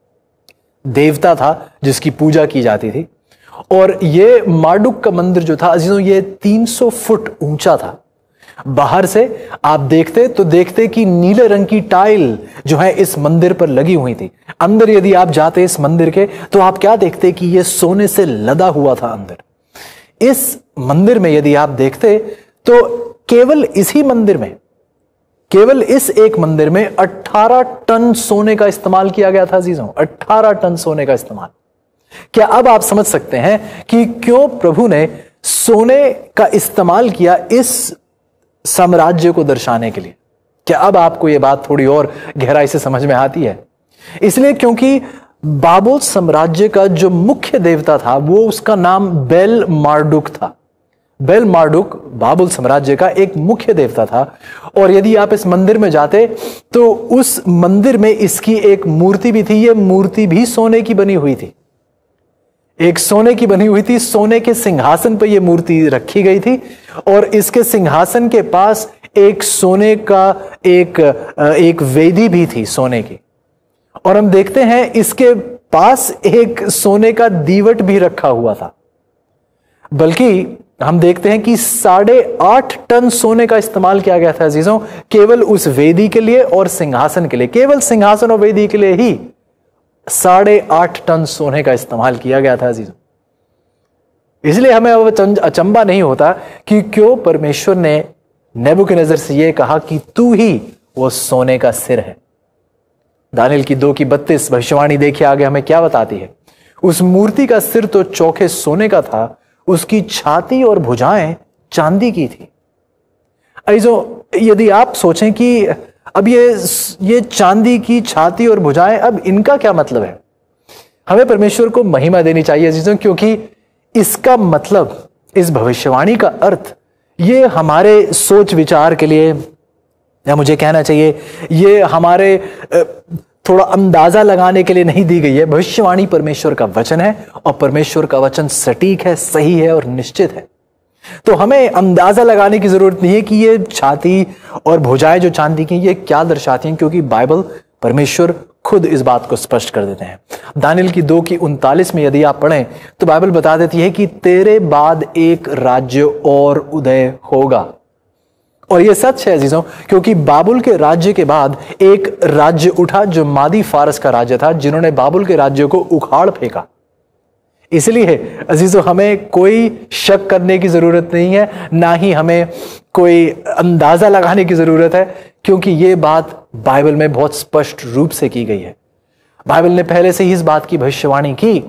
देवता था जिसकी पूजा की जाती थी, और यह मार्डुक का मंदिर जो था अजीजों, ये तीन सौ फुट ऊंचा था। बाहर से आप देखते तो देखते कि नीले रंग की टाइल जो है इस मंदिर पर लगी हुई थी। अंदर यदि आप जाते इस मंदिर के तो आप क्या देखते कि यह सोने से लदा हुआ था। अंदर इस मंदिर में यदि आप देखते तो केवल इसी मंदिर में, केवल इस एक मंदिर में अठारह टन सोने का इस्तेमाल किया गया था अजीजों। अठारह टन सोने का इस्तेमाल। क्या अब आप समझ सकते हैं कि क्यों प्रभु ने सोने का इस्तेमाल किया इस साम्राज्य को दर्शाने के लिए? क्या अब आपको यह बात थोड़ी और गहराई से समझ में आती है? इसलिए क्योंकि बाबुल साम्राज्य का जो मुख्य देवता था वो उसका नाम बेल मार्डुक था। बेल मार्डुक बाबुल साम्राज्य का एक मुख्य देवता था, और यदि आप इस मंदिर में जाते तो उस मंदिर में इसकी एक मूर्ति भी थी। यह मूर्ति भी सोने की बनी हुई थी, एक सोने की बनी हुई थी। सोने के सिंहासन पर यह मूर्ति रखी गई थी, और इसके सिंहासन के पास एक सोने का एक एक वेदी भी थी सोने की। और हम देखते हैं इसके पास एक सोने का दीवट भी रखा हुआ था। बल्कि हम देखते हैं कि साढ़े आठ टन सोने का इस्तेमाल किया गया था अजीजों, केवल उस वेदी के लिए और सिंहासन के लिए। केवल सिंहासन और वेदी के लिए ही साढ़े आठ टन सोने का इस्तेमाल किया गया था अजीजों। इसलिए हमें अब अचंबा नहीं होता कि क्यों परमेश्वर ने नेबुकदनेस्सर से यह कहा कि तू ही वो सोने का सिर है। दानियेल की दो की बत्तीस भविष्यवाणी देखिए आगे हमें क्या बताती है। उस मूर्ति का सिर तो चौखे सोने का था, उसकी छाती और भुजाएं चांदी की थी। अजीजों, यदि आप सोचें कि अब ये ये चांदी की छाती और भुजाएं, अब इनका क्या मतलब है? हमें परमेश्वर को महिमा देनी चाहिए अजीजों, क्योंकि इसका मतलब, इस भविष्यवाणी का अर्थ ये हमारे सोच विचार के लिए, या मुझे कहना चाहिए ये हमारे थोड़ा अंदाजा लगाने के लिए नहीं दी गई है। भविष्यवाणी परमेश्वर का वचन है, और परमेश्वर का वचन सटीक है, सही है और निश्चित है। तो हमें अंदाजा लगाने की जरूरत नहीं है कि ये छाती और भुजाएं जो चांदी की ये क्या दर्शाती हैं, क्योंकि बाइबल, परमेश्वर खुद इस बात को स्पष्ट कर देते हैं। दानियेल की दो की उनतालीस में यदि आप पढ़ें तो बाइबल बता देती है कि तेरे बाद एक राज्य और उदय होगा। और यह सच है अजीजों, क्योंकि बाबुल के राज्य के बाद एक राज्य उठा जो मादी फारस का राज्य था, जिन्होंने बाबुल के राज्य को उखाड़ फेंका। इसलिए अजीजों, हमें कोई शक करने की जरूरत नहीं है, ना ही हमें कोई अंदाजा लगाने की जरूरत है, क्योंकि यह बात बाइबल में बहुत स्पष्ट रूप से की गई है। बाइबल ने पहले से ही इस बात की भविष्यवाणी की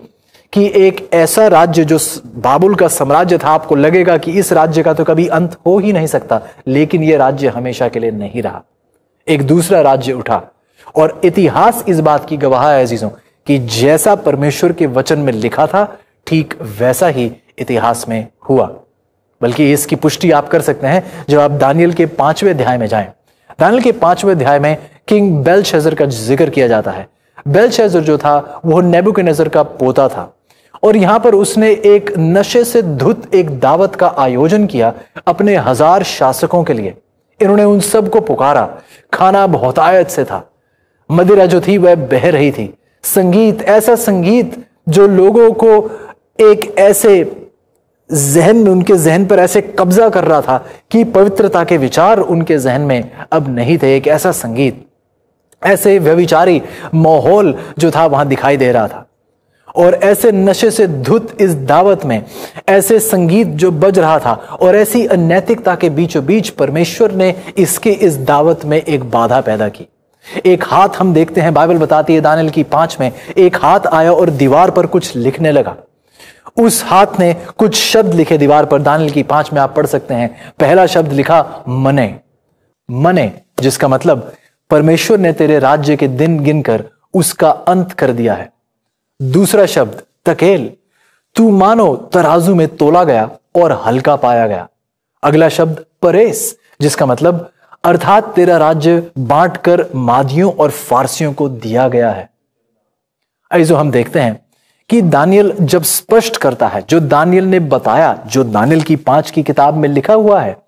कि एक ऐसा राज्य जो बाबुल का साम्राज्य था, आपको लगेगा कि इस राज्य का तो कभी अंत हो ही नहीं सकता, लेकिन यह राज्य हमेशा के लिए नहीं रहा। एक दूसरा राज्य उठा और इतिहास इस बात की गवाह है अजीजों कि जैसा परमेश्वर के वचन में लिखा था ठीक वैसा ही इतिहास में हुआ। बल्कि इसकी पुष्टि आप कर सकते हैं जब आप दानियल के पांचवें अध्याय में जाएं। दानियल के पांचवें अध्याय में किंग बेलशस्सर का जिक्र किया जाता है। बेलशस्सर जो था वो नेबूकदनेस्सर का पोता था और यहां पर उसने एक नशे से धुत एक दावत का आयोजन किया अपने हजार शासकों के लिए। इन्होंने उन सबको पुकारा। खाना बहुतायत से था, मदिरा जो थी वह बह रही थी, संगीत, ऐसा संगीत जो लोगों को एक ऐसे जहन में, उनके जहन पर ऐसे कब्जा कर रहा था कि पवित्रता के विचार उनके जहन में अब नहीं थे। एक ऐसा संगीत, ऐसे व्यभिचारी माहौल जो था वहां दिखाई दे रहा था और ऐसे नशे से धुत इस दावत में ऐसे संगीत जो बज रहा था और ऐसी अनैतिकता के बीचों बीच परमेश्वर ने इसके इस दावत में एक बाधा पैदा की। एक हाथ हम देखते हैं, बाइबल बताती है दानियल की पांच में, एक हाथ आया और दीवार पर कुछ लिखने लगा। उस हाथ ने कुछ शब्द लिखे दीवार पर। दानियल की पांच में आप पढ़ सकते हैं, पहला शब्द लिखा मने, मने, जिसका मतलब परमेश्वर ने तेरे राज्य के दिन गिनकर उसका अंत कर दिया है। दूसरा शब्द तकेल, तू मानो तराजू में तोला गया और हल्का पाया गया। अगला शब्द परेस, जिसका मतलब अर्थात तेरा राज्य बांटकर मादियों और फारसियों को दिया गया है। ऐसो हम देखते हैं कि दानियल जब स्पष्ट करता है, जो दानियल ने बताया, जो दानियल की पांच की किताब में लिखा हुआ है,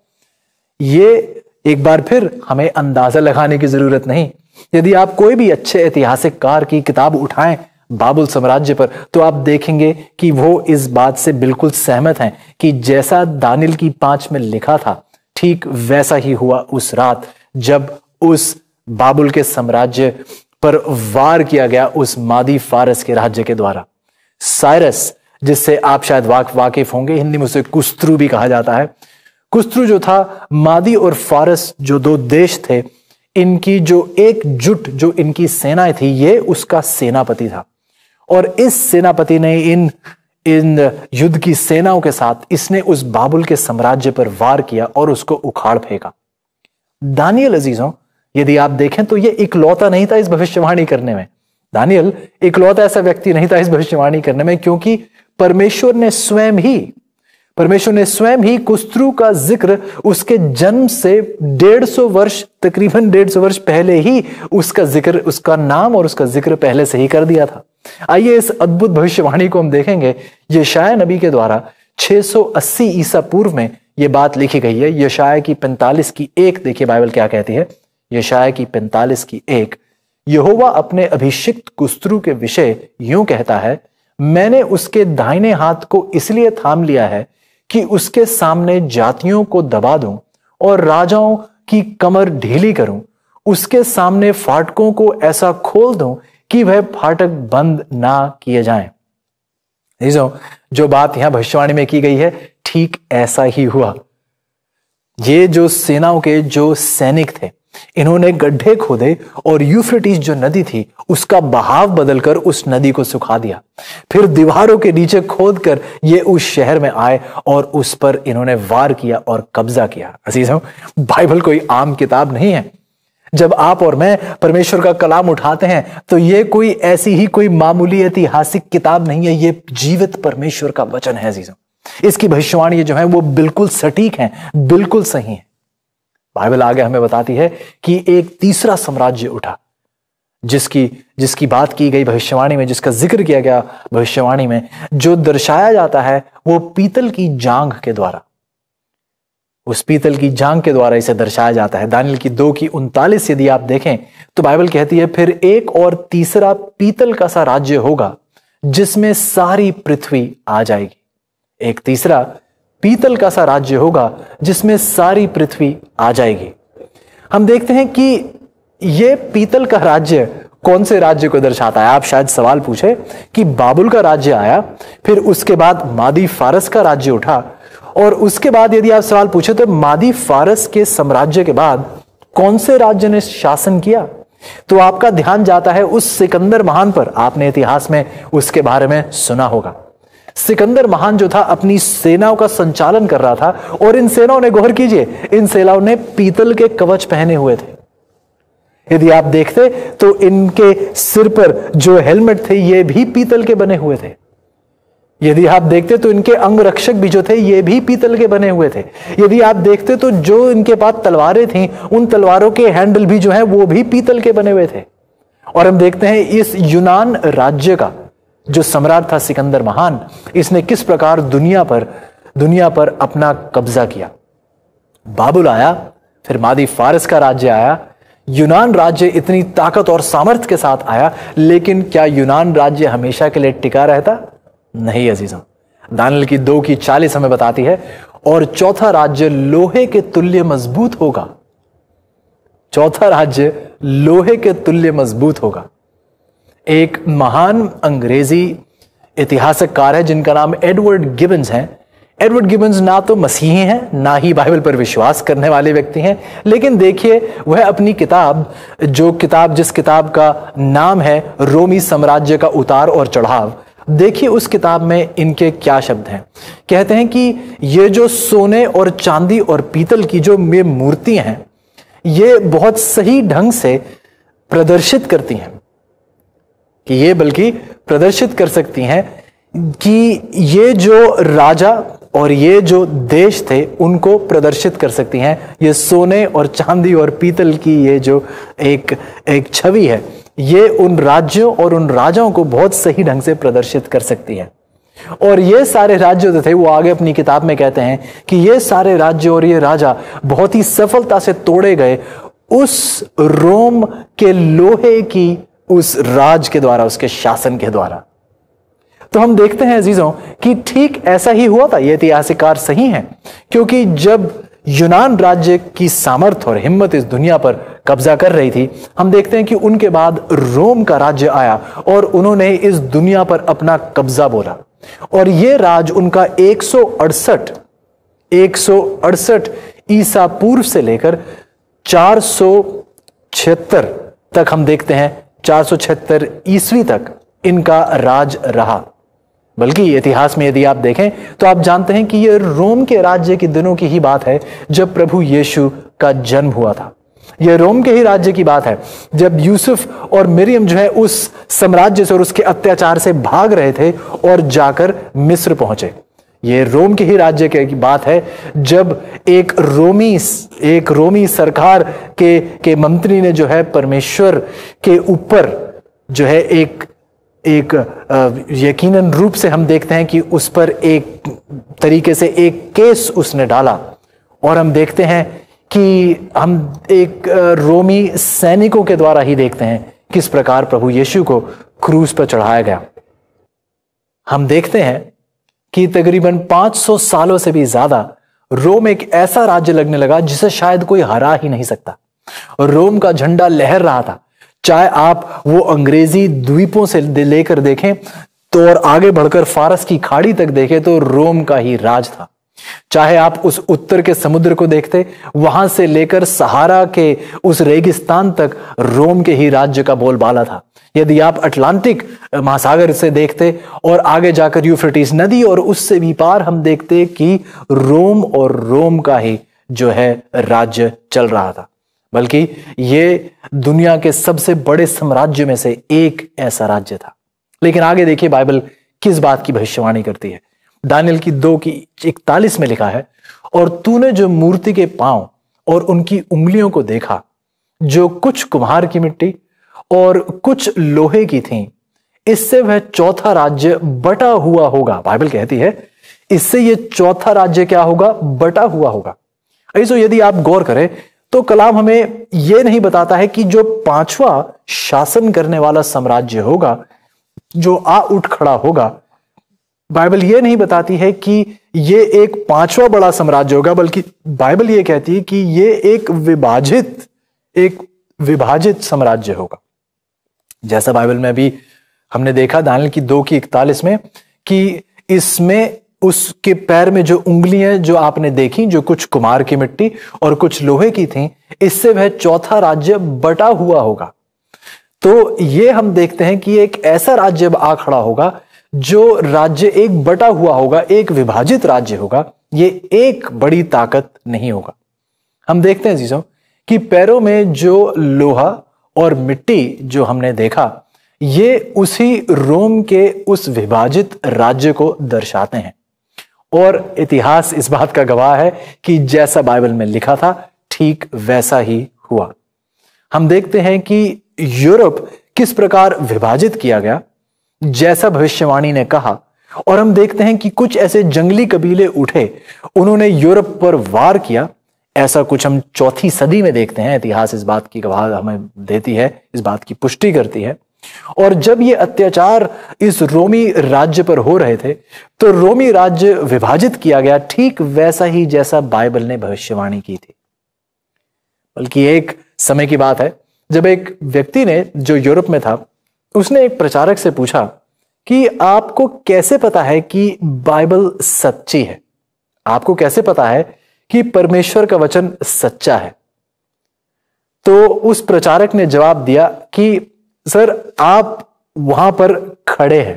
ये एक बार फिर हमें अंदाजा लगाने की जरूरत नहीं। यदि आप कोई भी अच्छे ऐतिहासिककार की किताब उठाएं बाबुल साम्राज्य पर, तो आप देखेंगे कि वो इस बात से बिल्कुल सहमत हैं कि जैसा दानियल की पांच में लिखा था ठीक वैसा ही हुआ उस रात जब उस बाबुल के साम्राज्य पर वार किया गया उस मादी फारस के राज्य के द्वारा। साइरस, जिससे आप शायद वाक वाकिफ होंगे, हिंदी में उसे कुस्त्रु भी कहा जाता है। कुस्त्रु जो था, मादी और फारस जो दो देश थे, इनकी जो एकजुट जो इनकी सेनाएं थी, ये उसका सेनापति था और इस सेनापति ने इन इन युद्ध की सेनाओं के साथ इसने उस बाबुल के साम्राज्य पर वार किया और उसको उखाड़ फेंका। दानियल अजीजों, यदि आप देखें तो ये इकलौता नहीं था इस भविष्यवाणी करने में। दानियल इकलौता ऐसा व्यक्ति नहीं था इस भविष्यवाणी करने में, क्योंकि परमेश्वर ने स्वयं ही परमेश्वर ने स्वयं ही कुस्त्रु का जिक्र उसके जन्म से डेढ़ सौ वर्ष तकरीबन डेढ़ सौ वर्ष पहले ही उसका जिक्र, उसका नाम और उसका जिक्र पहले से ही कर दिया था। आइए इस अद्भुत भविष्यवाणी को हम देखेंगे। यशायाह नबी के द्वारा छह सौ अस्सी ईसा पूर्व में यह बात लिखी गई है। यशायाह की पैंतालीस की एक देखिए बाइबल क्या कहती है। यशायाह की पैंतालीस की एक, यहोवा अपने अभिषिक्त कुस्त्रु के विषय यूं कहता है, मैंने उसके दाहिने हाथ को इसलिए थाम लिया है कि उसके सामने जातियों को दबा दूं और राजाओं की कमर ढीली करूं, उसके सामने फाटकों को ऐसा खोल दूं कि वह फाटक बंद ना किए जाएं। जो बात यहां भविष्यवाणी में की गई है ठीक ऐसा ही हुआ। ये जो सेनाओं के जो सैनिक थे, इन्होंने गड्ढे खोदे और यूफ्रेटिस जो नदी थी उसका बहाव बदलकर उस नदी को सुखा दिया। फिर दीवारों के नीचे खोदकर ये उस शहर में आए और उस पर इन्होंने वार किया और कब्जा किया। अजीजों, बाइबल कोई आम किताब नहीं है। जब आप और मैं परमेश्वर का कलाम उठाते हैं तो ये कोई ऐसी ही कोई मामूली ऐतिहासिक किताब नहीं है, ये जीवित परमेश्वर का वचन है अजीजों। इसकी भविष्यवाणी जो है वो बिल्कुल सटीक है, बिल्कुल सही है। बाइबल आगे हमें बताती है कि एक तीसरा साम्राज्य उठा जिसकी जिसकी बात की गई भविष्यवाणी में, जिसका जिक्र किया गया भविष्यवाणी में, जो दर्शाया जाता है वो पीतल की जांघ के द्वारा, उस पीतल की जांघ के द्वारा इसे दर्शाया जाता है। दानियल की दो की उनतालीस यदि आप देखें तो बाइबल कहती है, फिर एक और तीसरा पीतल का सा राज्य होगा जिसमें सारी पृथ्वी आ जाएगी। एक तीसरा पीतल का सा राज्य होगा जिसमें सारी पृथ्वी आ जाएगी। हम देखते हैं कि यह पीतल का राज्य कौन से राज्य को दर्शाता है। आप शायद सवाल पूछे कि बाबुल का राज्य आया, फिर उसके बाद मादी फारस का राज्य उठा, और उसके बाद यदि आप सवाल पूछे तो मादी फारस के साम्राज्य के बाद कौन से राज्य ने शासन किया। तो आपका ध्यान जाता है उस सिकंदर महान पर। आपने इतिहास में उसके बारे में सुना होगा। सिकंदर महान जो था अपनी सेनाओं का संचालन कर रहा था, और इन सेनाओं ने, गौर कीजिए, इन सेनाओं ने पीतल के कवच पहने हुए थे। यदि आप देखते तो इनके सिर पर जो हेलमेट थे ये भी पीतल के बने हुए थे। यदि आप देखते तो इनके अंगरक्षक भी जो थे ये भी पीतल के बने हुए थे। यदि आप देखते तो जो इनके पास तलवारें थीं, उन तलवारों के हैंडल भी जो है वो भी पीतल के बने हुए थे। और हम देखते हैं इस यूनान राज्य का जो सम्राट था सिकंदर महान, इसने किस प्रकार दुनिया पर दुनिया पर अपना कब्जा किया। बाबुल आया, फिर मादी फारस का राज्य आया, यूनान राज्य इतनी ताकत और सामर्थ्य के साथ आया, लेकिन क्या यूनान राज्य हमेशा के लिए टिका रहता? नहीं अजीजों। दानिएल की दो की चालीस हमें बताती है, और चौथा राज्य लोहे के तुल्य मजबूत होगा। चौथा राज्य लोहे के तुल्य मजबूत होगा। एक महान अंग्रेजी इतिहासकार है जिनका नाम एडवर्ड गिबन्स है। एडवर्ड गिबन्स ना तो मसीही हैं, ना ही बाइबल पर विश्वास करने वाले व्यक्ति हैं, लेकिन देखिए वह अपनी किताब, जो किताब जिस किताब का नाम है रोमी साम्राज्य का उतार और चढ़ाव, देखिए उस किताब में इनके क्या शब्द हैं। कहते हैं कि ये जो सोने और चांदी और पीतल की जो ये मूर्तियां हैं, ये बहुत सही ढंग से प्रदर्शित करती हैं, कि ये बल्कि प्रदर्शित कर सकती हैं कि ये जो राजा और ये जो देश थे उनको प्रदर्शित कर सकती हैं। ये सोने और चांदी और पीतल की ये जो एक एक छवि है, ये उन राज्यों और उन राजाओं को बहुत सही ढंग से प्रदर्शित कर सकती है। और ये सारे राज्य जो थे वो आगे अपनी किताब में कहते हैं कि ये सारे राज्य और ये राजा बहुत ही सफलता से तोड़े गए उस रोम के लोहे की उस राज के द्वारा, उसके शासन के द्वारा। तो हम देखते हैं अजीजों कि ठीक ऐसा ही हुआ था। ये इतिहासकार सही हैं, क्योंकि जब यूनान राज्य की सामर्थ्य और हिम्मत इस दुनिया पर कब्जा कर रही थी, हम देखते हैं कि उनके बाद रोम का राज्य आया और उन्होंने इस दुनिया पर अपना कब्जा बोला। और ये राज उनका एक सौ अड़सठ एक सौ अड़सठ ईसा पूर्व से लेकर चार सौ छिहत्तर तक, हम देखते हैं चार सौ छिहत्तर ईस्वी तक इनका राज रहा। बल्कि इतिहास में यदि आप देखें तो आप जानते हैं कि यह रोम के राज्य के दिनों की ही बात है जब प्रभु यीशु का जन्म हुआ था। यह रोम के ही राज्य की बात है जब यूसुफ और मरियम जो है उस साम्राज्य से और उसके अत्याचार से भाग रहे थे और जाकर मिस्र पहुंचे। यह रोम के ही राज्य की बात है जब एक रोमी एक रोमी सरकार के के मंत्री ने जो है परमेश्वर के ऊपर जो है एक एक यकीनन रूप से हम देखते हैं कि उस पर एक तरीके से एक केस उसने डाला। और हम देखते हैं कि हम एक रोमी सैनिकों के द्वारा ही देखते हैं किस प्रकार प्रभु यीशु को क्रूस पर चढ़ाया गया। हम देखते हैं कि तकरीबन पाँच सौ सालों से भी ज्यादा रोम एक ऐसा राज्य लगने लगा जिसे शायद कोई हरा ही नहीं सकता। और रोम का झंडा लहर रहा था, चाहे आप वो अंग्रेजी द्वीपों से लेकर देखें तो और आगे बढ़कर फारस की खाड़ी तक देखें तो रोम का ही राज था। चाहे आप उस उत्तर के समुद्र को देखते, वहां से लेकर सहारा के उस रेगिस्तान तक रोम के ही राज्य का बोलबाला था। यदि आप अटलांटिक महासागर से देखते और आगे जाकर यूफ्रेटिस नदी और उससे भी पार, हम देखते कि रोम और रोम का ही जो है राज्य चल रहा था। बल्कि ये दुनिया के सबसे बड़े साम्राज्य में से एक ऐसा राज्य था। लेकिन आगे देखिए बाइबल किस बात की भविष्यवाणी करती है। दानिएल की दो की इकतालीस में लिखा है, और तूने जो मूर्ति के पांव और उनकी उंगलियों को देखा, जो कुछ कुम्हार की मिट्टी और कुछ लोहे की थीं, इससे वह चौथा राज्य बटा हुआ होगा। बाइबल कहती है इससे ये चौथा राज्य क्या होगा? बटा हुआ होगा। ऐसो यदि आप गौर करें तो कलाम हमें यह नहीं बताता है कि जो पांचवा शासन करने वाला साम्राज्य होगा, जो आ उठ खड़ा होगा, बाइबल यह नहीं बताती है कि यह एक पांचवा बड़ा साम्राज्य होगा, बल्कि बाइबल यह कहती है कि यह एक विभाजित एक विभाजित साम्राज्य होगा। जैसा बाइबल में भी हमने देखा दानिएल की दो की इकतालीस में कि इसमें उसके पैर में जो उंगलियां जो आपने देखी, जो कुछ कुम्हार की मिट्टी और कुछ लोहे की थीं, इससे वह चौथा राज्य बटा हुआ होगा। तो ये हम देखते हैं कि एक ऐसा राज्य आ खड़ा होगा जो राज्य एक बटा हुआ होगा, एक विभाजित राज्य होगा, ये एक बड़ी ताकत नहीं होगा। हम देखते हैं जीजों कि पैरों में जो लोहा और मिट्टी जो हमने देखा, ये उसी रोम के उस विभाजित राज्य को दर्शाते हैं। और इतिहास इस बात का गवाह है कि जैसा बाइबल में लिखा था ठीक वैसा ही हुआ। हम देखते हैं कि यूरोप किस प्रकार विभाजित किया गया, जैसा भविष्यवाणी ने कहा। और हम देखते हैं कि कुछ ऐसे जंगली कबीले उठे, उन्होंने यूरोप पर वार किया। ऐसा कुछ हम चौथी सदी में देखते हैं। इतिहास इस बात की गवाह हमें देती है, इस बात की पुष्टि करती है। और जब ये अत्याचार इस रोमी राज्य पर हो रहे थे, तो रोमी राज्य विभाजित किया गया ठीक वैसा ही जैसा बाइबल ने भविष्यवाणी की थी। बल्कि एक समय की बात है जब एक व्यक्ति ने, जो यूरोप में था, उसने एक प्रचारक से पूछा कि आपको कैसे पता है कि बाइबल सच्ची है, आपको कैसे पता है कि परमेश्वर का वचन सच्चा है। तो उस प्रचारक ने जवाब दिया कि सर आप वहां पर खड़े हैं।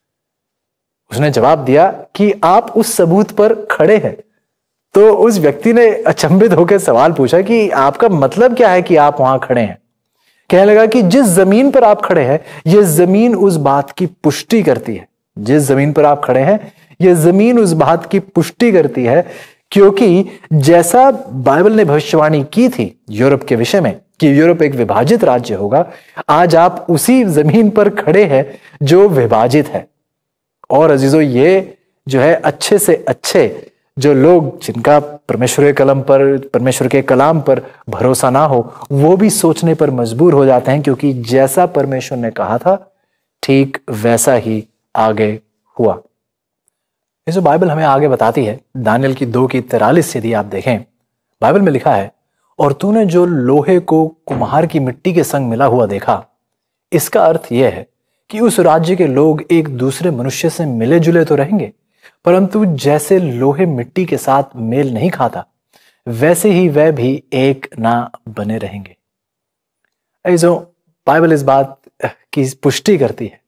उसने जवाब दिया कि आप उस सबूत पर खड़े हैं। तो उस व्यक्ति ने अचंभित होकर सवाल पूछा कि आपका मतलब क्या है कि आप वहां खड़े हैं। कहने लगा कि जिस जमीन पर आप खड़े हैं, यह जमीन उस बात की पुष्टि करती है। जिस जमीन पर आप खड़े हैं, यह जमीन उस बात की पुष्टि करती है, क्योंकि जैसा बाइबल ने भविष्यवाणी की थी यूरोप के विषय में कि यूरोप एक विभाजित राज्य होगा, आज आप उसी जमीन पर खड़े हैं जो विभाजित है। और अजीजों, ये जो है अच्छे से अच्छे जो लोग, जिनका परमेश्वर के कलम पर, परमेश्वर के कलाम पर भरोसा ना हो, वो भी सोचने पर मजबूर हो जाते हैं, क्योंकि जैसा परमेश्वर ने कहा था ठीक वैसा ही आगे हुआ। ये जो बाइबल हमें आगे बताती है, दानियल की दो की तिरालीस यदि आप देखें, बाइबल में लिखा है, और तूने जो लोहे को कुम्हार की मिट्टी के संग मिला हुआ देखा, इसका अर्थ यह है कि उस राज्य के लोग एक दूसरे मनुष्य से मिले जुले तो रहेंगे, परंतु जैसे लोहे मिट्टी के साथ मेल नहीं खाता, वैसे ही वह भी एक ना बने रहेंगे। ऐसो बाइबल इस बात की पुष्टि करती है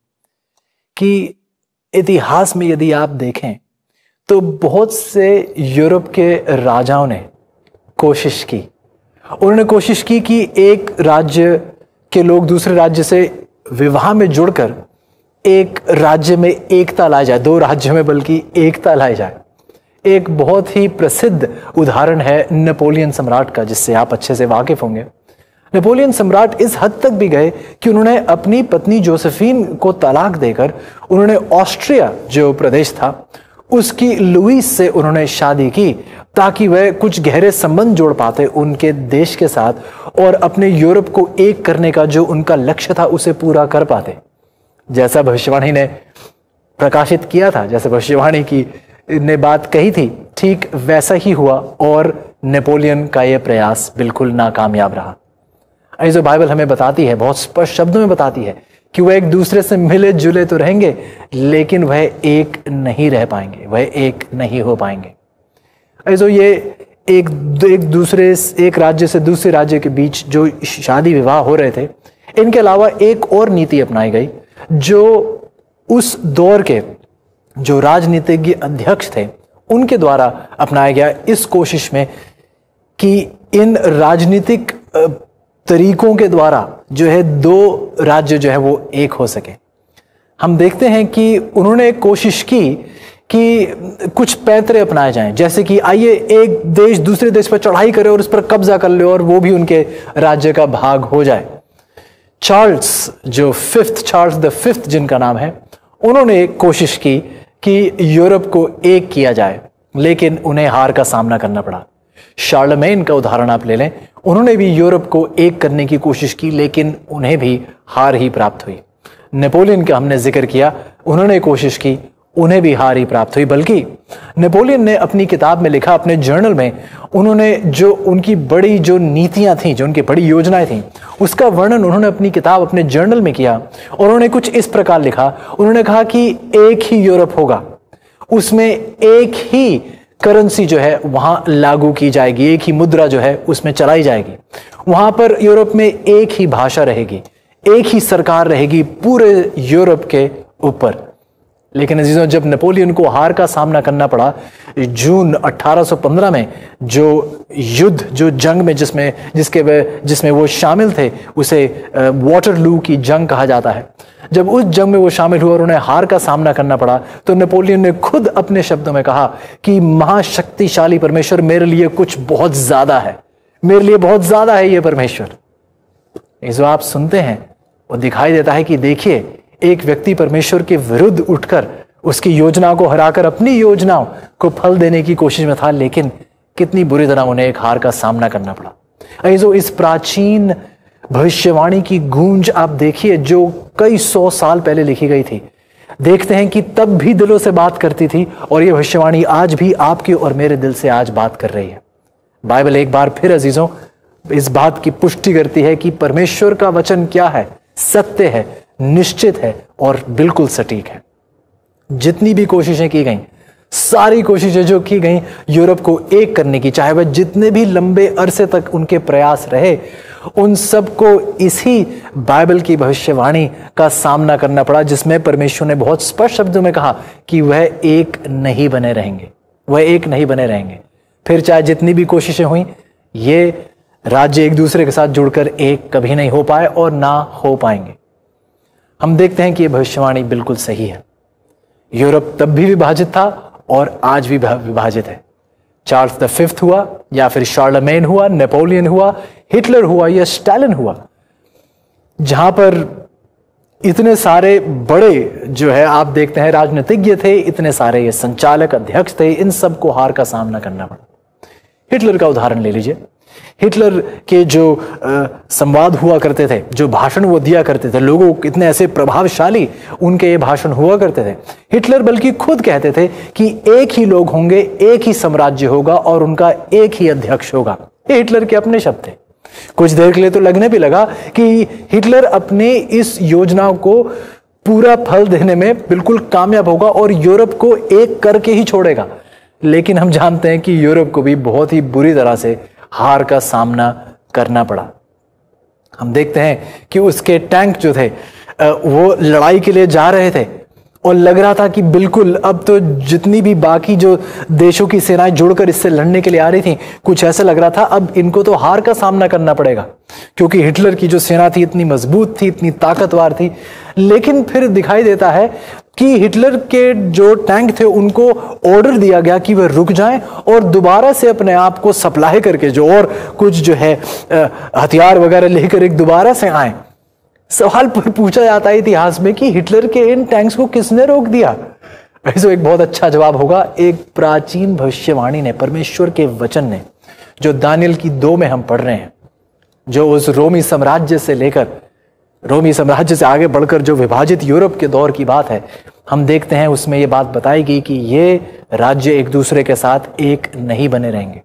कि इतिहास में यदि आप देखें तो बहुत से यूरोप के राजाओं ने कोशिश की, उन्होंने कोशिश की कि एक राज्य के लोग दूसरे राज्य से विवाह में जुड़कर एक राज्य में एकता लाई जाए, दो राज्यों में बल्कि एकता लाई जाए। एक बहुत ही प्रसिद्ध उदाहरण है नेपोलियन सम्राट का, जिससे आप अच्छे से वाकिफ होंगे। नेपोलियन सम्राट इस हद तक भी गए कि उन्होंने अपनी पत्नी जोसेफीन को तलाक देकर उन्होंने ऑस्ट्रिया जो प्रदेश था उसकी लुईस से उन्होंने शादी की, ताकि वह कुछ गहरे संबंध जोड़ पाते उनके देश के साथ और अपने यूरोप को एक करने का जो उनका लक्ष्य था उसे पूरा कर पाते। जैसा भविष्यवाणी ने प्रकाशित किया था, जैसे भविष्यवाणी की ने बात कही थी, ठीक वैसा ही हुआ और नेपोलियन का यह प्रयास बिल्कुल नाकामयाब रहा। जो बाइबल हमें बताती है, बहुत स्पष्ट शब्दों में बताती है कि वह एक दूसरे से मिले जुले तो रहेंगे, लेकिन वह एक नहीं रह पाएंगे, वह एक नहीं हो पाएंगे। ऐसो ये एक एक दूसरे एक राज्य से दूसरे राज्य के बीच जो शादी विवाह हो रहे थे, इनके अलावा एक और नीति अपनाई गई जो उस दौर के जो राजनीतिज्ञ अध्यक्ष थे उनके द्वारा अपनाया गया, इस कोशिश में कि इन राजनीतिक तरीकों के द्वारा जो है दो राज्य जो है वो एक हो सके। हम देखते हैं कि उन्होंने कोशिश की कि कुछ पैंतरे अपनाए जाएं, जैसे कि आइए एक देश दूसरे देश पर चढ़ाई करे और उस पर कब्जा कर ले और वो भी उनके राज्य का भाग हो जाए। चार्ल्स जो फिफ्थ चार्ल्स द फिफ्थ जिनका नाम है, उन्होंने कोशिश की कि यूरोप को एक किया जाए, लेकिन उन्हें हार का सामना करना पड़ा। शार्लमेन का उदाहरण आप ले लें, उन्होंने भी यूरोप को एक करने की कोशिश की, लेकिन उन्हें भी हार ही प्राप्त हुई। नेपोलियन का हमने जिक्र किया, उन्होंने कोशिश की, उन्हें भी हार ही प्राप्त हुई। बल्कि नेपोलियन ने अपनी किताब में लिखा, अपने जर्नल में, उन्होंने जो उनकी बड़ी जो नीतियां थीं, जो उनकी बड़ी योजनाएं थीं, उसका वर्णन उन्होंने अपनी किताब अपने जर्नल में किया और उन्होंने कुछ इस प्रकार लिखा। उन्होंने कहा कि एक ही यूरोप होगा, उसमें एक ही करेंसी जो है वहां लागू की जाएगी, एक ही मुद्रा जो है उसमें चलाई जाएगी, वहां पर यूरोप में एक ही भाषा रहेगी, एक ही सरकार रहेगी पूरे यूरोप के ऊपर। लेकिन अजीजों, जब नेपोलियन को हार का सामना करना पड़ा जून अठारह सौ पंद्रह में, जो युद्ध, जो जंग में जिसमें जिसके जिसमें वो शामिल थे, उसे वाटरलू की जंग कहा जाता है। जब उस जंग में वो शामिल हुआ और उन्हें हार का सामना करना पड़ा, तो नेपोलियन ने खुद अपने शब्दों में कहा कि महाशक्तिशाली परमेश्वर मेरे लिए कुछ बहुत ज्यादा है, मेरे लिए बहुत ज्यादा है ये परमेश्वर। ये जो आप सुनते हैं वो दिखाई देता है कि देखिए, एक व्यक्ति परमेश्वर के विरुद्ध उठकर उसकी योजना को हराकर अपनी योजनाओं को फल देने की कोशिश में था, लेकिन कितनी बुरी तरह उन्हें एक हार का सामना करना पड़ा। जो इस प्राचीन भविष्यवाणी की गूंज आप देखिए, जो कई सौ साल पहले लिखी गई थी, देखते हैं कि तब भी दिलों से बात करती थी, और यह भविष्यवाणी आज भी आपके और मेरे दिल से आज बात कर रही है। बाइबल एक बार फिर अजीजों इस बात की पुष्टि करती है कि परमेश्वर का वचन क्या है, सत्य है, निश्चित है और बिल्कुल सटीक है। जितनी भी कोशिशें की गई, सारी कोशिशें जो की गई यूरोप को एक करने की, चाहे वह जितने भी लंबे अरसे तक उनके प्रयास रहे, उन सबको इसी बाइबल की भविष्यवाणी का सामना करना पड़ा, जिसमें परमेश्वर ने बहुत स्पष्ट शब्दों में कहा कि वह एक नहीं बने रहेंगे, वह एक नहीं बने रहेंगे। फिर चाहे जितनी भी कोशिशें हुई, ये राज्य एक दूसरे के साथ जुड़कर एक कभी नहीं हो पाए और ना हो पाएंगे। हम देखते हैं कि यह भविष्यवाणी बिल्कुल सही है। यूरोप तब भी विभाजित था और आज भी विभाजित है। चार्ल्स द फिफ्थ हुआ, या फिर शार्लमेन हुआ, नेपोलियन हुआ, हिटलर हुआ या स्टालिन हुआ, जहां पर इतने सारे बड़े जो है आप देखते हैं राजनीतिज्ञ थे, इतने सारे ये संचालक अध्यक्ष थे, इन सबको हार का सामना करना पड़ा। हिटलर का उदाहरण ले लीजिए। हिटलर के जो आ, संवाद हुआ करते थे, जो भाषण वो दिया करते थे, लोगों इतने ऐसे प्रभावशाली उनके ये भाषण हुआ करते थे। हिटलर बल्कि खुद कहते थे कि एक ही लोग होंगे, एक ही साम्राज्य होगा और उनका एक ही अध्यक्ष होगा। ये हिटलर के अपने शब्द थे। कुछ देर के लिए तो लगने भी लगा कि हिटलर अपने इस योजना को पूरा फल देने में बिल्कुल कामयाब होगा और यूरोप को एक करके ही छोड़ेगा। लेकिन हम जानते हैं कि यूरोप को भी बहुत ही बुरी तरह से हार का सामना करना पड़ा। हम देखते हैं कि उसके टैंक जो थे वो लड़ाई के लिए जा रहे थे और लग रहा था कि बिल्कुल अब तो जितनी भी बाकी जो देशों की सेनाएं जुड़कर इससे लड़ने के लिए आ रही थी, कुछ ऐसा लग रहा था अब इनको तो हार का सामना करना पड़ेगा, क्योंकि हिटलर की जो सेना थी इतनी मजबूत थी, इतनी ताकतवर थी। लेकिन फिर दिखाई देता है कि हिटलर के जो टैंक थे उनको ऑर्डर दिया गया कि वह रुक जाएं और दोबारा से अपने आप को सप्लाई करके जो और कुछ जो है हथियार वगैरह लेकर एक दोबारा से आए। सवाल पूछा जाता है इतिहास में कि हिटलर के इन टैंक्स को किसने रोक दिया? ऐसा एक बहुत अच्छा जवाब होगा, एक प्राचीन भविष्यवाणी ने, परमेश्वर के वचन ने, जो दानियल की दो में हम पढ़ रहे हैं, जो उस रोमी साम्राज्य से लेकर रोमी साम्राज्य से आगे बढ़कर जो विभाजित यूरोप के दौर की बात है, हम देखते हैं उसमें यह बात बताई गई कि ये राज्य एक दूसरे के साथ एक नहीं बने रहेंगे।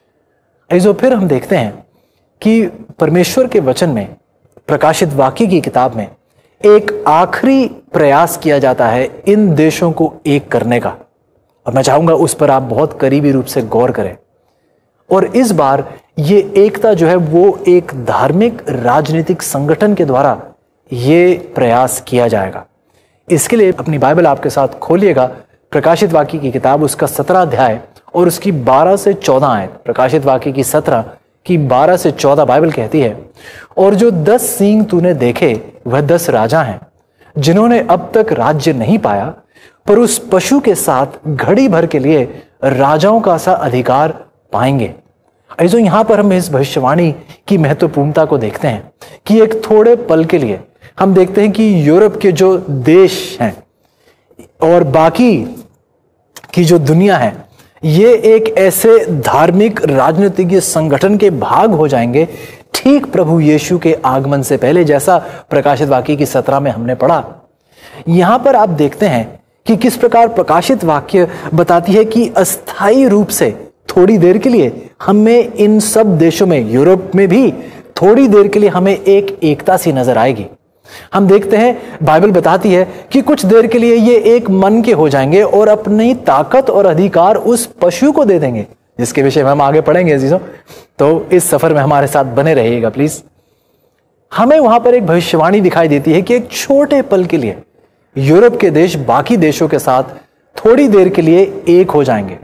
ऐसो फिर हम देखते हैं कि परमेश्वर के वचन में, प्रकाशित वाक्य की किताब में एक आखिरी प्रयास किया जाता है इन देशों को एक करने का, और मैं चाहूंगा उस पर आप बहुत करीबी रूप से गौर करें। और इस बार ये एकता जो है वो एक धार्मिक राजनीतिक संगठन के द्वारा ये प्रयास किया जाएगा। इसके लिए अपनी बाइबल आपके साथ खोलिएगा, प्रकाशित वाक्य की किताब, उसका सत्रह अध्याय और उसकी बारह से चौदह आयत। प्रकाशित वाक्य की सत्रह की बारह से चौदह बाइबल कहती है, और जो दस सींग तूने देखे वह दस राजा हैं, जिन्होंने अब तक राज्य नहीं पाया, पर उस पशु के साथ घड़ी भर के लिए राजाओं का सा अधिकार पाएंगे। ऐसो यहां पर हम इस भविष्यवाणी की महत्वपूर्णता को देखते हैं कि एक थोड़े पल के लिए हम देखते हैं कि यूरोप के जो देश हैं और बाकी की जो दुनिया है, ये एक ऐसे धार्मिक राजनीतिक संगठन के भाग हो जाएंगे ठीक प्रभु यीशु के आगमन से पहले, जैसा प्रकाशित वाक्य की सत्रह में हमने पढ़ा। यहां पर आप देखते हैं कि किस प्रकार प्रकाशित वाक्य बताती है कि अस्थायी रूप से थोड़ी देर के लिए हमें इन सब देशों में, यूरोप में भी थोड़ी देर के लिए हमें एक एकता सी नजर आएगी। हम देखते हैं बाइबल बताती है कि कुछ देर के लिए ये एक मन के हो जाएंगे और अपनी ताकत और अधिकार उस पशु को दे देंगे, जिसके विषय में हम आगे पढ़ेंगे अजीजों। तो इस सफर में हमारे साथ बने रहिएगा प्लीज। हमें वहां पर एक भविष्यवाणी दिखाई देती है कि एक छोटे पल के लिए यूरोप के देश बाकी देशों के साथ थोड़ी देर के लिए एक हो जाएंगे।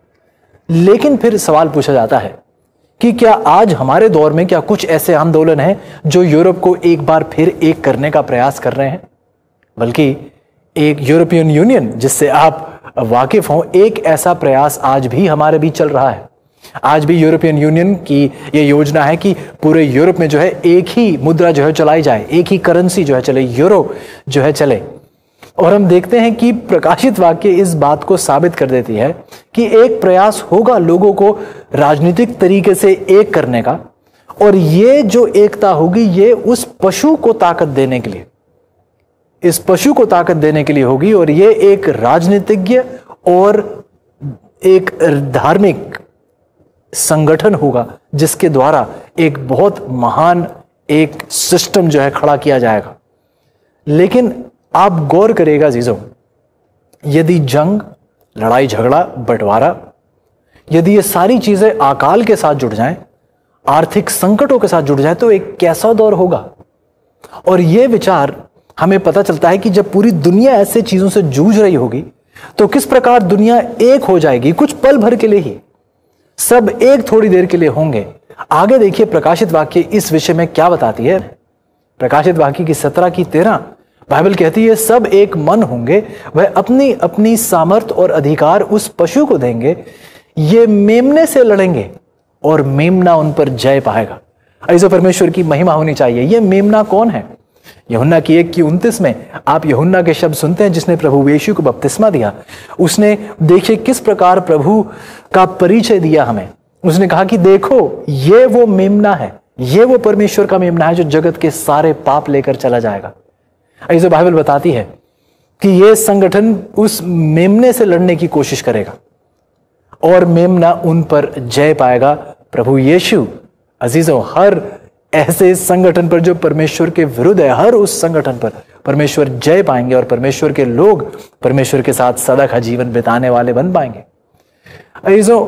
लेकिन फिर सवाल पूछा जाता है कि क्या आज हमारे दौर में क्या कुछ ऐसे आंदोलन हैं जो यूरोप को एक बार फिर एक करने का प्रयास कर रहे हैं? बल्कि एक यूरोपियन यूनियन जिससे आप वाकिफ हों, एक ऐसा प्रयास आज भी हमारे बीच चल रहा है। आज भी यूरोपियन यूनियन की यह योजना है कि पूरे यूरोप में जो है एक ही मुद्रा जो है चलाई जाए, एक ही करेंसी जो है चले, यूरो जो है चले। और हम देखते हैं कि प्रकाशित वाक्य इस बात को साबित कर देती है कि एक प्रयास होगा लोगों को राजनीतिक तरीके से एक करने का, और ये जो एकता होगी ये उस पशु को ताकत देने के लिए, इस पशु को ताकत देने के लिए होगी। और ये एक राजनीतिज्ञ और एक धार्मिक संगठन होगा जिसके द्वारा एक बहुत महान एक सिस्टम जो है खड़ा किया जाएगा। लेकिन आप गौर करेगा जीजो, यदि जंग, लड़ाई झगड़ा, बंटवारा, यदि ये सारी चीजें अकाल के साथ जुड़ जाएं, आर्थिक संकटों के साथ जुड़ जाएं, तो एक कैसा दौर होगा। और ये विचार हमें पता चलता है कि जब पूरी दुनिया ऐसे चीजों से जूझ रही होगी तो किस प्रकार दुनिया एक हो जाएगी। कुछ पल भर के लिए ही सब एक थोड़ी देर के लिए होंगे। आगे देखिए प्रकाशित वाक्य इस विषय में क्या बताती है। प्रकाशित वाक्य की सत्रह की तेरह बाइबल कहती है, सब एक मन होंगे, वह अपनी अपनी सामर्थ और अधिकार उस पशु को देंगे, ये मेमने से लड़ेंगे और मेमना उन पर जय पाएगा। ऐसे परमेश्वर की महिमा होनी चाहिए। ये मेमना कौन है? यूहन्ना की एक की उनतीस में आप यूहन्ना के शब्द सुनते हैं जिसने प्रभु यीशु को बपतिस्मा दिया। उसने देखिए किस प्रकार प्रभु का परिचय दिया हमें। उसने कहा कि देखो ये वो मेमना है, ये वो परमेश्वर का मेमना है जो जगत के सारे पाप लेकर चला जाएगा। ऐसे बाइबल बताती है कि यह संगठन उस मेमने से लड़ने की कोशिश करेगा और मेमना उन पर जय पाएगा। प्रभु यीशु अजीजों, हर ऐसे संगठन पर जो परमेश्वर के विरुद्ध है, हर उस संगठन पर परमेश्वर जय पाएंगे और परमेश्वर के लोग परमेश्वर के साथ सदा का जीवन बिताने वाले बन पाएंगे। अजीजों,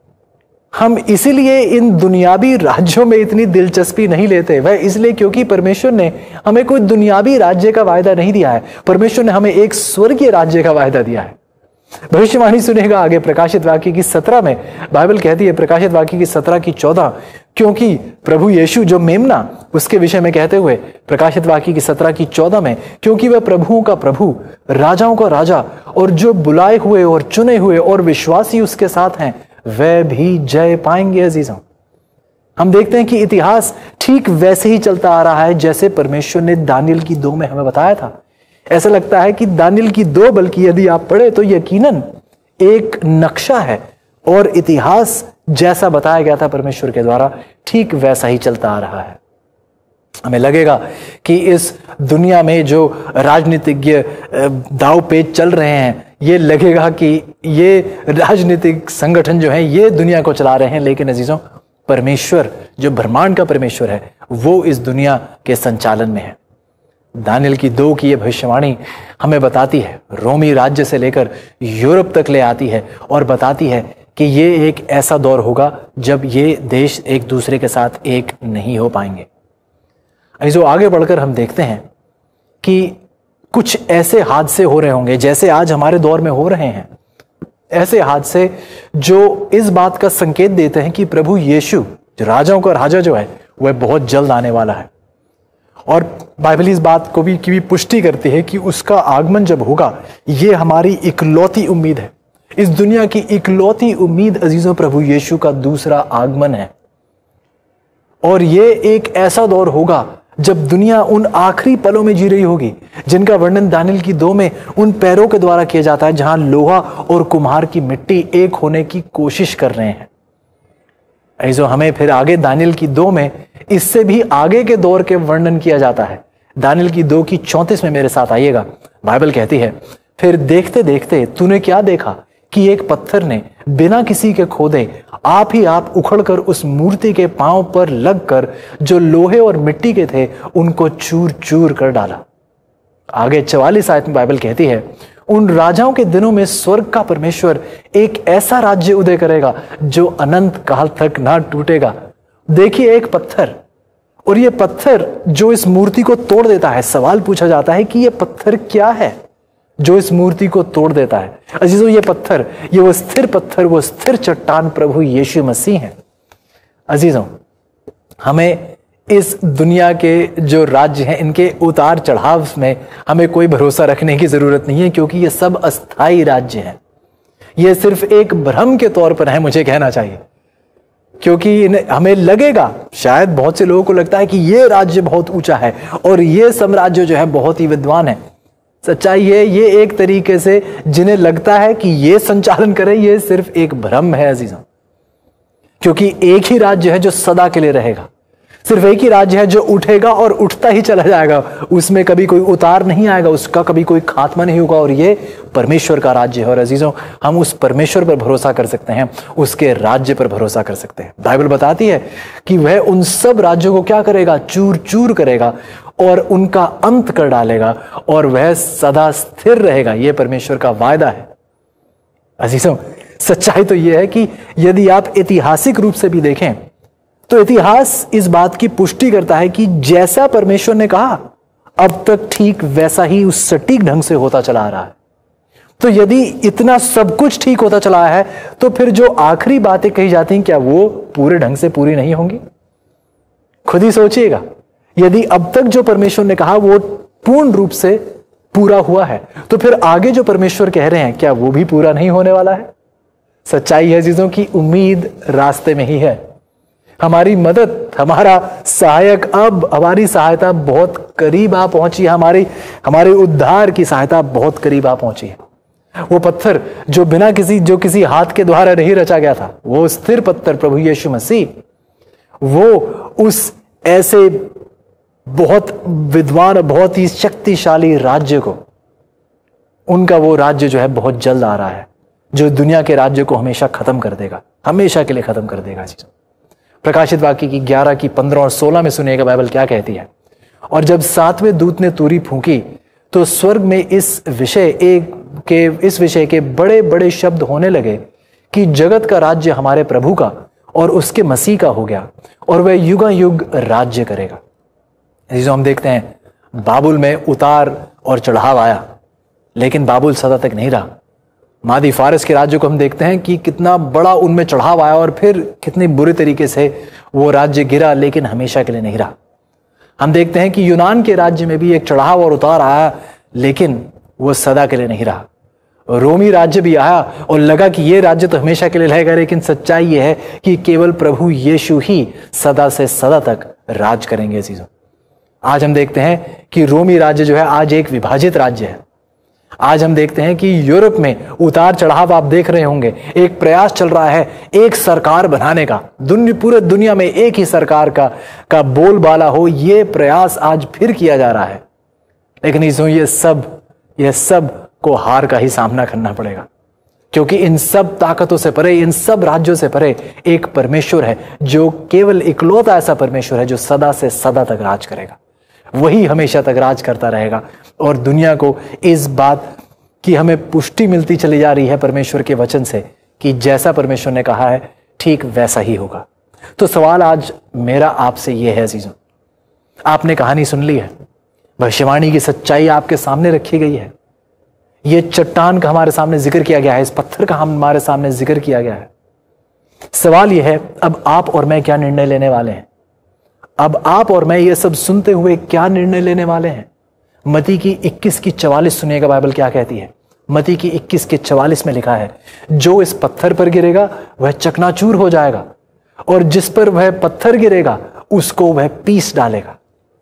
हम इसीलिए इन दुनियावी राज्यों में इतनी दिलचस्पी नहीं लेते। वह इसलिए क्योंकि परमेश्वर ने हमें कोई दुनियावी राज्य का वायदा नहीं दिया है, परमेश्वर ने हमें एक स्वर्गीय राज्य का वायदा दिया है। भविष्यवाणी सुनेगा आगे प्रकाशित वाक्य की सत्रह में। बाइबल कहती है प्रकाशित वाक्य की सत्रह की चौदह, क्योंकि प्रभु यीशु जो मेमना, उसके विषय में कहते हुए प्रकाशित वाक्य की सत्रह की चौदह में, क्योंकि वह प्रभुओं का प्रभु, राजाओं का राजा, और जो बुलाए हुए और चुने हुए और विश्वासी उसके साथ हैं, वह भी जय पाएंगे। अजीजों, हम देखते हैं कि इतिहास ठीक वैसे ही चलता आ रहा है जैसे परमेश्वर ने दानियल की दो में हमें बताया था। ऐसा लगता है कि दानियल की दो, बल्कि यदि आप पढ़े तो यकीनन एक नक्शा है और इतिहास जैसा बताया गया था परमेश्वर के द्वारा ठीक वैसा ही चलता आ रहा है। हमें लगेगा कि इस दुनिया में जो राजनीतिज्ञ दाव पेच चल रहे हैं, ये लगेगा कि ये राजनीतिक संगठन जो है ये दुनिया को चला रहे हैं, लेकिन अजीजों परमेश्वर जो ब्रह्मांड का परमेश्वर है वो इस दुनिया के संचालन में है। दानियल की दो की ये भविष्यवाणी हमें बताती है, रोमी राज्य से लेकर यूरोप तक ले आती है और बताती है कि ये एक ऐसा दौर होगा जब ये देश एक दूसरे के साथ एक नहीं हो पाएंगे। जो आगे बढ़कर हम देखते हैं कि कुछ ऐसे हादसे हो रहे होंगे जैसे आज हमारे दौर में हो रहे हैं, ऐसे हादसे जो इस बात का संकेत देते हैं कि प्रभु यीशु जो राजाओं का राजा जो है वह बहुत जल्द आने वाला है। और बाइबल इस बात को भी की भी पुष्टि करती है कि उसका आगमन जब होगा, ये हमारी इकलौती उम्मीद है। इस दुनिया की इकलौती उम्मीद अजीजों प्रभु यीशु का दूसरा आगमन है। और ये एक ऐसा दौर होगा जब दुनिया उन आखिरी पलों में जी रही होगी जिनका वर्णन दानियल की दो में उन पैरों के द्वारा किया जाता है जहां लोहा और कुम्हार की मिट्टी एक होने की कोशिश कर रहे हैं। ऐसो हमें फिर आगे दानियल की दो में इससे भी आगे के दौर के वर्णन किया जाता है। दानियल की दो की चौंतीस में मेरे साथ आइएगा। बाइबल कहती है, फिर देखते देखते तूने क्या देखा कि एक पत्थर ने बिना किसी के खोदे आप ही आप उखड़कर उस मूर्ति के पांव पर लगकर जो लोहे और मिट्टी के थे उनको चूर चूर कर डाला। आगे चवालीस आयत में बाइबल कहती है, उन राजाओं के दिनों में स्वर्ग का परमेश्वर एक ऐसा राज्य उदय करेगा जो अनंत काल तक ना टूटेगा। देखिए एक पत्थर और ये पत्थर जो इस मूर्ति को तोड़ देता है, सवाल पूछा जाता है कि ये पत्थर क्या है जो इस मूर्ति को तोड़ देता है। अजीजों, ये पत्थर, ये वो स्थिर पत्थर, वो स्थिर चट्टान प्रभु यीशु मसीह है। अजीजों, हमें इस दुनिया के जो राज्य हैं, इनके उतार चढ़ाव में हमें कोई भरोसा रखने की जरूरत नहीं है, क्योंकि ये सब अस्थाई राज्य हैं। ये सिर्फ एक भ्रम के तौर पर है, मुझे कहना चाहिए, क्योंकि हमें लगेगा, शायद बहुत से लोगों को लगता है कि ये राज्य बहुत ऊंचा है और ये साम्राज्य जो है बहुत ही विद्वान है। सच्चाई है, ये एक तरीके से जिन्हें लगता है कि ये संचालन करे, ये सिर्फ एक भ्रम है अजीजों, क्योंकि एक ही राज्य है जो सदा के लिए रहेगा। सिर्फ एक ही राज्य है जो उठेगा और उठता ही चला जाएगा, उसमें कभी कोई उतार नहीं आएगा, उसका कभी कोई खात्मा नहीं होगा, और ये परमेश्वर का राज्य है। और अजीजों, हम उस परमेश्वर पर भरोसा कर सकते हैं, उसके राज्य पर भरोसा कर सकते हैं। बाइबल बताती है कि वह उन सब राज्यों को क्या करेगा, चूर चूर करेगा और उनका अंत कर डालेगा, और वह सदा स्थिर रहेगा। यह परमेश्वर का वायदा है। अजीजों, सच्चाई तो यह है कि यदि आप ऐतिहासिक रूप से भी देखें तो इतिहास इस बात की पुष्टि करता है कि जैसा परमेश्वर ने कहा, अब तक ठीक वैसा ही उस सटीक ढंग से होता चला आ रहा है। तो यदि इतना सब कुछ ठीक होता चला है, तो फिर जो आखिरी बातें कही जाती हैं, क्या वो पूरे ढंग से पूरी नहीं होंगी? खुद ही सोचिएगा, यदि अब तक जो परमेश्वर ने कहा वो पूर्ण रूप से पूरा हुआ है, तो फिर आगे जो परमेश्वर कह रहे हैं, क्या वो भी पूरा नहीं होने वाला है? सच्चाई है चीजों की उम्मीद रास्ते में ही है। हमारी मदद, हमारा सहायक, अब हमारी सहायता बहुत करीब आ पहुंची है। हमारी हमारे उद्धार की सहायता बहुत करीब आ पहुंची है। वो पत्थर जो बिना किसी जो किसी हाथ के द्वारा नहीं रचा गया था, वो स्थिर पत्थर प्रभु यीशु मसीह, वो उस ऐसे बहुत विद्वान और बहुत ही शक्तिशाली राज्य को, उनका वो राज्य जो है बहुत जल्द आ रहा है, जो दुनिया के राज्य को हमेशा खत्म कर देगा, हमेशा के लिए खत्म कर देगा। चीज़ प्रकाशित वाक्य की ग्यारह की पंद्रह और सोलह में सुनिएगा बाइबल क्या कहती है। और जब सातवें दूत ने तुरी फूंकी, तो स्वर्ग में इस विषय एक के इस विषय के बड़े बड़े शब्द होने लगे कि जगत का राज्य हमारे प्रभु का और उसके मसीह का हो गया, और वह युग युग राज्य करेगा। जो हम देखते हैं, बाबुल में उतार और चढ़ाव आया, लेकिन बाबुल सदा तक नहीं रहा। मादी फारस के राज्य को हम देखते हैं कि कितना बड़ा उनमें चढ़ाव आया और फिर कितने बुरे तरीके से वो राज्य गिरा, लेकिन हमेशा के लिए नहीं रहा। हम देखते हैं कि यूनान के राज्य में भी एक चढ़ाव और उतार आया, लेकिन वो सदा के लिए नहीं रहा। रोमी राज्य भी आया और लगा कि ये राज्य तो हमेशा के लिए रहेगा, लेकिन सच्चाई ये है कि केवल प्रभु यीशु ही सदा से सदा तक राज करेंगे। चीजों आज हम देखते हैं कि रोमी राज्य जो है आज एक विभाजित राज्य है। आज हम देखते हैं कि यूरोप में उतार चढ़ाव आप देख रहे होंगे। एक प्रयास चल रहा है एक सरकार बनाने का, दुनिया पूरे दुनिया में एक ही सरकार का का बोलबाला हो, ये प्रयास आज फिर किया जा रहा है। लेकिन इसमें ये सब ये सब को हार का ही सामना करना पड़ेगा, क्योंकि इन सब ताकतों से परे, इन सब राज्यों से परे एक परमेश्वर है, जो केवल इकलौता ऐसा परमेश्वर है जो सदा से सदा तक राज करेगा। वही हमेशा तक राज करता रहेगा। और दुनिया को इस बात की हमें पुष्टि मिलती चली जा रही है परमेश्वर के वचन से कि जैसा परमेश्वर ने कहा है ठीक वैसा ही होगा। तो सवाल आज मेरा आपसे यह है अजीजों, आपने कहानी सुन ली है, भविष्यवाणी की सच्चाई आपके सामने रखी गई है, ये चट्टान का हमारे सामने जिक्र किया गया है, इस पत्थर का हमारे सामने जिक्र किया गया है। सवाल यह है, अब आप और मैं क्या निर्णय लेने वाले हैं? अब आप और मैं ये सब सुनते हुए क्या निर्णय लेने वाले हैं? मती की इक्कीस की चवालीस सुनिएगा बाइबल क्या कहती है। मती की इक्कीस के चवालीस में लिखा है, जो इस पत्थर पर गिरेगा वह चकनाचूर हो जाएगा, और जिस पर वह पत्थर गिरेगा उसको वह पीस डालेगा।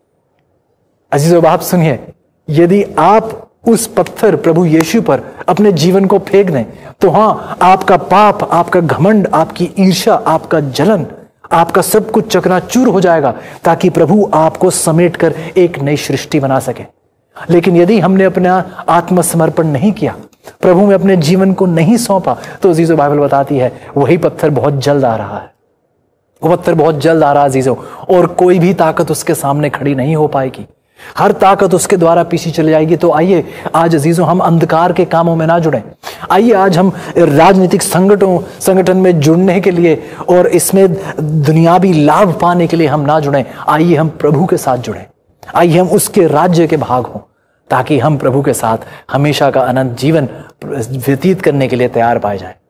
अजीजों बाप सुनिए, यदि आप उस पत्थर प्रभु यीशु पर अपने जीवन को फेंक दें, तो हां, आपका पाप, आपका घमंड, आपकी ईर्ष्या, आपका जलन, आपका सब कुछ चकनाचूर हो जाएगा, ताकि प्रभु आपको समेटकर एक नई सृष्टि बना सके। लेकिन यदि हमने अपना आत्मसमर्पण नहीं किया, प्रभु में अपने जीवन को नहीं सौंपा, तो अजीजों बाइबल बताती है वही पत्थर बहुत जल्द आ रहा है। वो पत्थर बहुत जल्द आ रहा है अजीजों, और कोई भी ताकत उसके सामने खड़ी नहीं हो पाएगी। हर ताकत उसके द्वारा पीछे चली जाएगी। तो आइए आज अजीजों हम अंधकार के कामों में ना जुड़ें। आइए आज हम राजनीतिक संगठनों संगठन में जुड़ने के लिए और इसमें दुनियावी लाभ पाने के लिए हम ना जुड़ें। आइए हम प्रभु के साथ जुड़ें। आइए हम उसके राज्य के भाग हों, ताकि हम प्रभु के साथ हमेशा का अनंत जीवन व्यतीत करने के लिए तैयार पाए जाएं।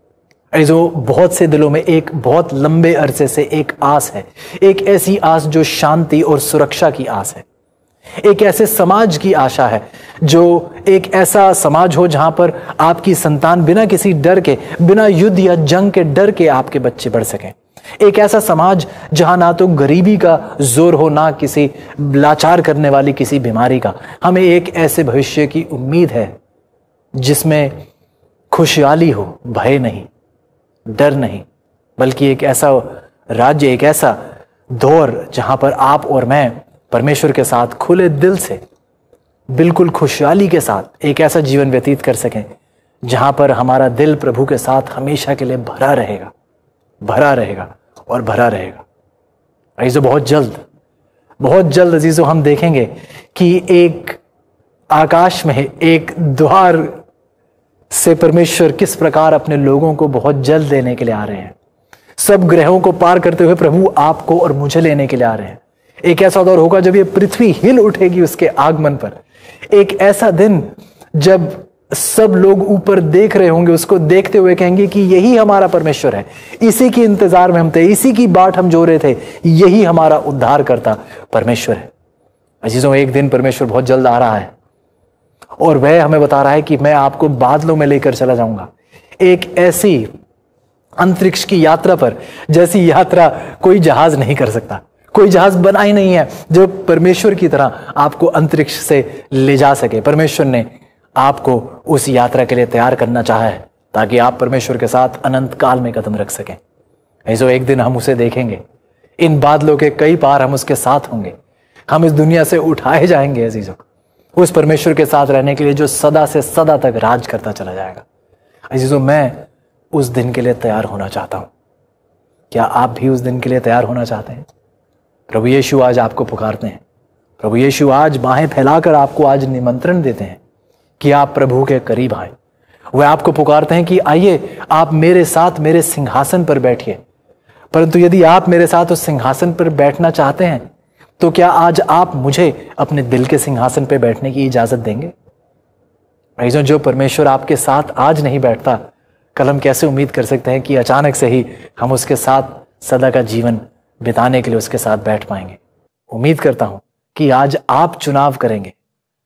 जो बहुत से दिलों में एक बहुत लंबे अरसे से एक आस है, एक ऐसी आस जो शांति और सुरक्षा की आस है, एक ऐसे समाज की आशा है, जो एक ऐसा समाज हो जहां पर आपकी संतान बिना किसी डर के, बिना युद्ध या जंग के डर के आपके बच्चे बढ़ सकें। एक ऐसा समाज जहां ना तो गरीबी का जोर हो, ना किसी लाचार करने वाली किसी बीमारी का। हमें एक ऐसे भविष्य की उम्मीद है जिसमें खुशहाली हो, भय नहीं, डर नहीं, बल्कि एक ऐसा राज्य, एक ऐसा दौर जहां पर आप और मैं परमेश्वर के साथ खुले दिल से, बिल्कुल खुशहाली के साथ एक ऐसा जीवन व्यतीत कर सकें जहां पर हमारा दिल प्रभु के साथ हमेशा के लिए भरा रहेगा, भरा रहेगा और भरा रहेगा। अजीजों बहुत जल्द, बहुत जल्द अजीजों हम देखेंगे कि एक आकाश में एक द्वार से परमेश्वर किस प्रकार अपने लोगों को बहुत जल्द लेने के लिए आ रहे हैं। सब ग्रहों को पार करते हुए प्रभु आपको और मुझे लेने के लिए आ रहे हैं। एक ऐसा दौर होगा जब ये पृथ्वी हिल उठेगी उसके आगमन पर। एक ऐसा दिन जब सब लोग ऊपर देख रहे होंगे, उसको देखते हुए कहेंगे कि यही हमारा परमेश्वर है, इसी के इंतजार में हम थे, इसी की बाट हम जो रहे थे, यही हमारा उद्धार करता परमेश्वर है। अजीजों एक दिन परमेश्वर बहुत जल्द आ रहा है और वह हमें बता रहा है कि मैं आपको बादलों में लेकर चला जाऊंगा, एक ऐसी अंतरिक्ष की यात्रा पर जैसी यात्रा कोई जहाज नहीं कर सकता। कोई जहाज बना ही नहीं है जो परमेश्वर की तरह आपको अंतरिक्ष से ले जा सके। परमेश्वर ने आपको उस यात्रा के लिए तैयार करना चाहा है ताकि आप परमेश्वर के साथ अनंत काल में कदम रख सकें। ऐसो एक दिन हम उसे देखेंगे, इन बादलों के कई पार हम उसके साथ होंगे, हम इस दुनिया से उठाए जाएंगे अजीजों, उस परमेश्वर के साथ रहने के लिए जो सदा से सदा तक राज करता चला जाएगा। अजीजों मैं उस दिन के लिए तैयार होना चाहता हूं। क्या आप भी उस दिन के लिए तैयार होना चाहते हैं? प्रभु यीशु आज आपको पुकारते हैं। प्रभु यीशु आज बाहें फैलाकर आपको आज निमंत्रण देते हैं कि आप प्रभु के करीब आए। वह आपको पुकारते हैं कि आइए आप मेरे साथ मेरे सिंहासन पर बैठिए। परंतु यदि आप मेरे साथ उस सिंहासन पर बैठना चाहते हैं तो क्या आज आप मुझे अपने दिल के सिंहासन पर बैठने की इजाजत देंगे? भाइयों, जो परमेश्वर आपके साथ आज नहीं बैठता, कल हम कैसे उम्मीद कर सकते हैं कि अचानक से ही हम उसके साथ सदा का जीवन बिताने के लिए उसके साथ बैठ पाएंगे? उम्मीद करता हूं कि आज आप चुनाव करेंगे,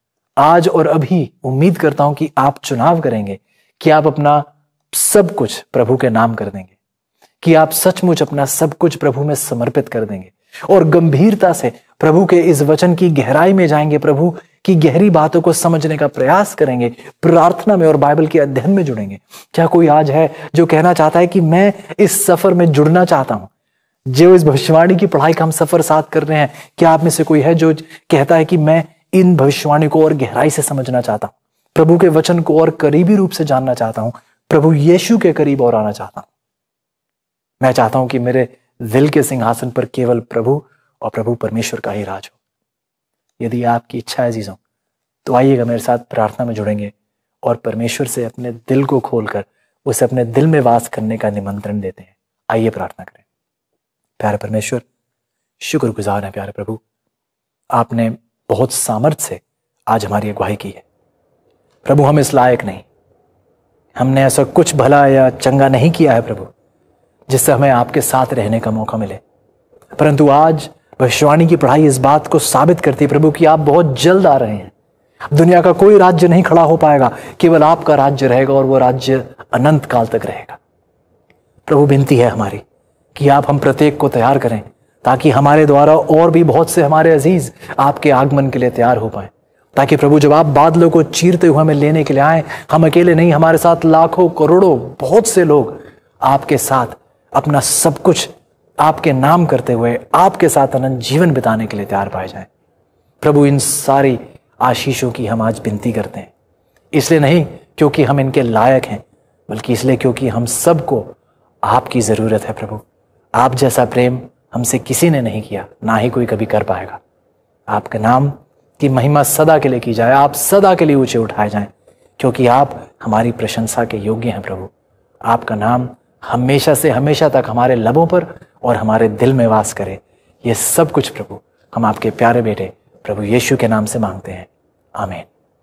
आज और अभी उम्मीद करता हूं कि आप चुनाव करेंगे कि आप अपना सब कुछ प्रभु के नाम कर देंगे, कि आप सचमुच अपना सब कुछ प्रभु में समर्पित कर देंगे और गंभीरता से प्रभु के इस वचन की गहराई में जाएंगे, प्रभु की गहरी बातों को समझने का प्रयास करेंगे, प्रार्थना में और बाइबल के अध्ययन में जुड़ेंगे। क्या कोई आज है जो कहना चाहता है कि मैं इस सफर में जुड़ना चाहता हूं, जो इस भविष्यवाणी की पढ़ाई का हम सफर साथ कर रहे हैं? क्या आप में से कोई है जो कहता है कि मैं इन भविष्यवाणी को और गहराई से समझना चाहता हूं, प्रभु के वचन को और करीबी रूप से जानना चाहता हूं, प्रभु यीशु के करीब और आना चाहता हूं? मैं चाहता हूं कि मेरे दिल के सिंहासन पर केवल प्रभु और प्रभु परमेश्वर का ही राज हो। यदि आपकी इच्छा है जीजों, तो आइएगा मेरे साथ प्रार्थना में जुड़ेंगे और परमेश्वर से अपने दिल को खोलकर उसे अपने दिल में वास करने का निमंत्रण देते हैं। आइए प्रार्थना करें। प्यारे परमेश्वर, शुक्रगुजार है प्यारे प्रभु, आपने बहुत सामर्थ्य से आज हमारी अगुवाई की है। प्रभु हम इस लायक नहीं, हमने ऐसा कुछ भला या चंगा नहीं किया है प्रभु जिससे हमें आपके साथ रहने का मौका मिले, परंतु आज भविष्यवाणी की पढ़ाई इस बात को साबित करती है प्रभु कि आप बहुत जल्द आ रहे हैं। दुनिया का कोई राज्य नहीं खड़ा हो पाएगा, केवल आपका राज्य रहेगा और वो राज्य अनंत काल तक रहेगा। प्रभु विनती है हमारी कि आप हम प्रत्येक को तैयार करें ताकि हमारे द्वारा और भी बहुत से हमारे अजीज आपके आगमन के लिए तैयार हो पाए, ताकि प्रभु जब आप बादलों को चीरते हुए हमें लेने के लिए आए, हम अकेले नहीं, हमारे साथ लाखों करोड़ों बहुत से लोग आपके साथ अपना सब कुछ आपके नाम करते हुए आपके साथ अनंत जीवन बिताने के लिए तैयार पाए जाएं। प्रभु इन सारी आशीषों की हम आज विनती करते हैं, इसलिए नहीं क्योंकि हम इनके लायक हैं, बल्कि इसलिए क्योंकि हम सबको आपकी जरूरत है प्रभु। आप जैसा प्रेम हमसे किसी ने नहीं किया, ना ही कोई कभी कर पाएगा। आपका नाम की महिमा सदा के लिए की जाए, आप सदा के लिए ऊंचे उठाए जाएं, क्योंकि आप हमारी प्रशंसा के योग्य हैं प्रभु। आपका नाम हमेशा से हमेशा तक हमारे लबों पर और हमारे दिल में वास करे। ये सब कुछ प्रभु हम आपके प्यारे बेटे प्रभु यीशु के नाम से मांगते हैं, आमीन।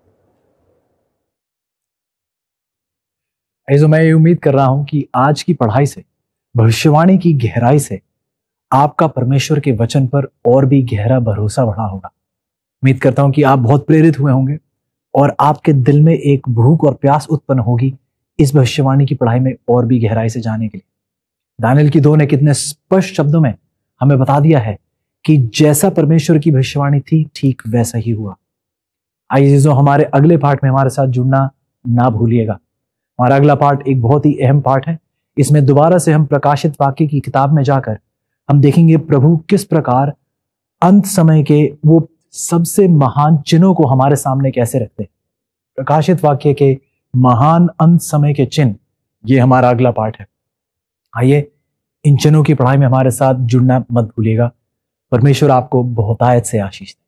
ऐसे मैं ये उम्मीद कर रहा हूं कि आज की पढ़ाई से, भविष्यवाणी की गहराई से आपका परमेश्वर के वचन पर और भी गहरा भरोसा बढ़ा होगा। उम्मीद करता हूं कि आप बहुत प्रेरित हुए होंगे और आपके दिल में एक भूख और प्यास उत्पन्न होगी इस भविष्यवाणी की पढ़ाई में और भी गहराई से जाने के लिए। दानियेल की दो ने कितने स्पष्ट शब्दों में हमें बता दिया है कि जैसा परमेश्वर की भविष्यवाणी थी ठीक वैसा ही हुआ। आइए जो हमारे अगले पाठ में हमारे साथ जुड़ना ना भूलिएगा। हमारा अगला पाठ एक बहुत ही अहम पाठ है। इसमें दोबारा से हम प्रकाशित वाक्य की किताब में जाकर हम देखेंगे प्रभु किस प्रकार अंत समय के वो सबसे महान चिन्हों को हमारे सामने कैसे रखते हैं। प्रकाशित वाक्य के महान अंत समय के चिन्ह, ये हमारा अगला पाठ है। आइए इन चिन्हों की पढ़ाई में हमारे साथ जुड़ना मत भूलिएगा। परमेश्वर आपको बहुतायत से आशीष दे।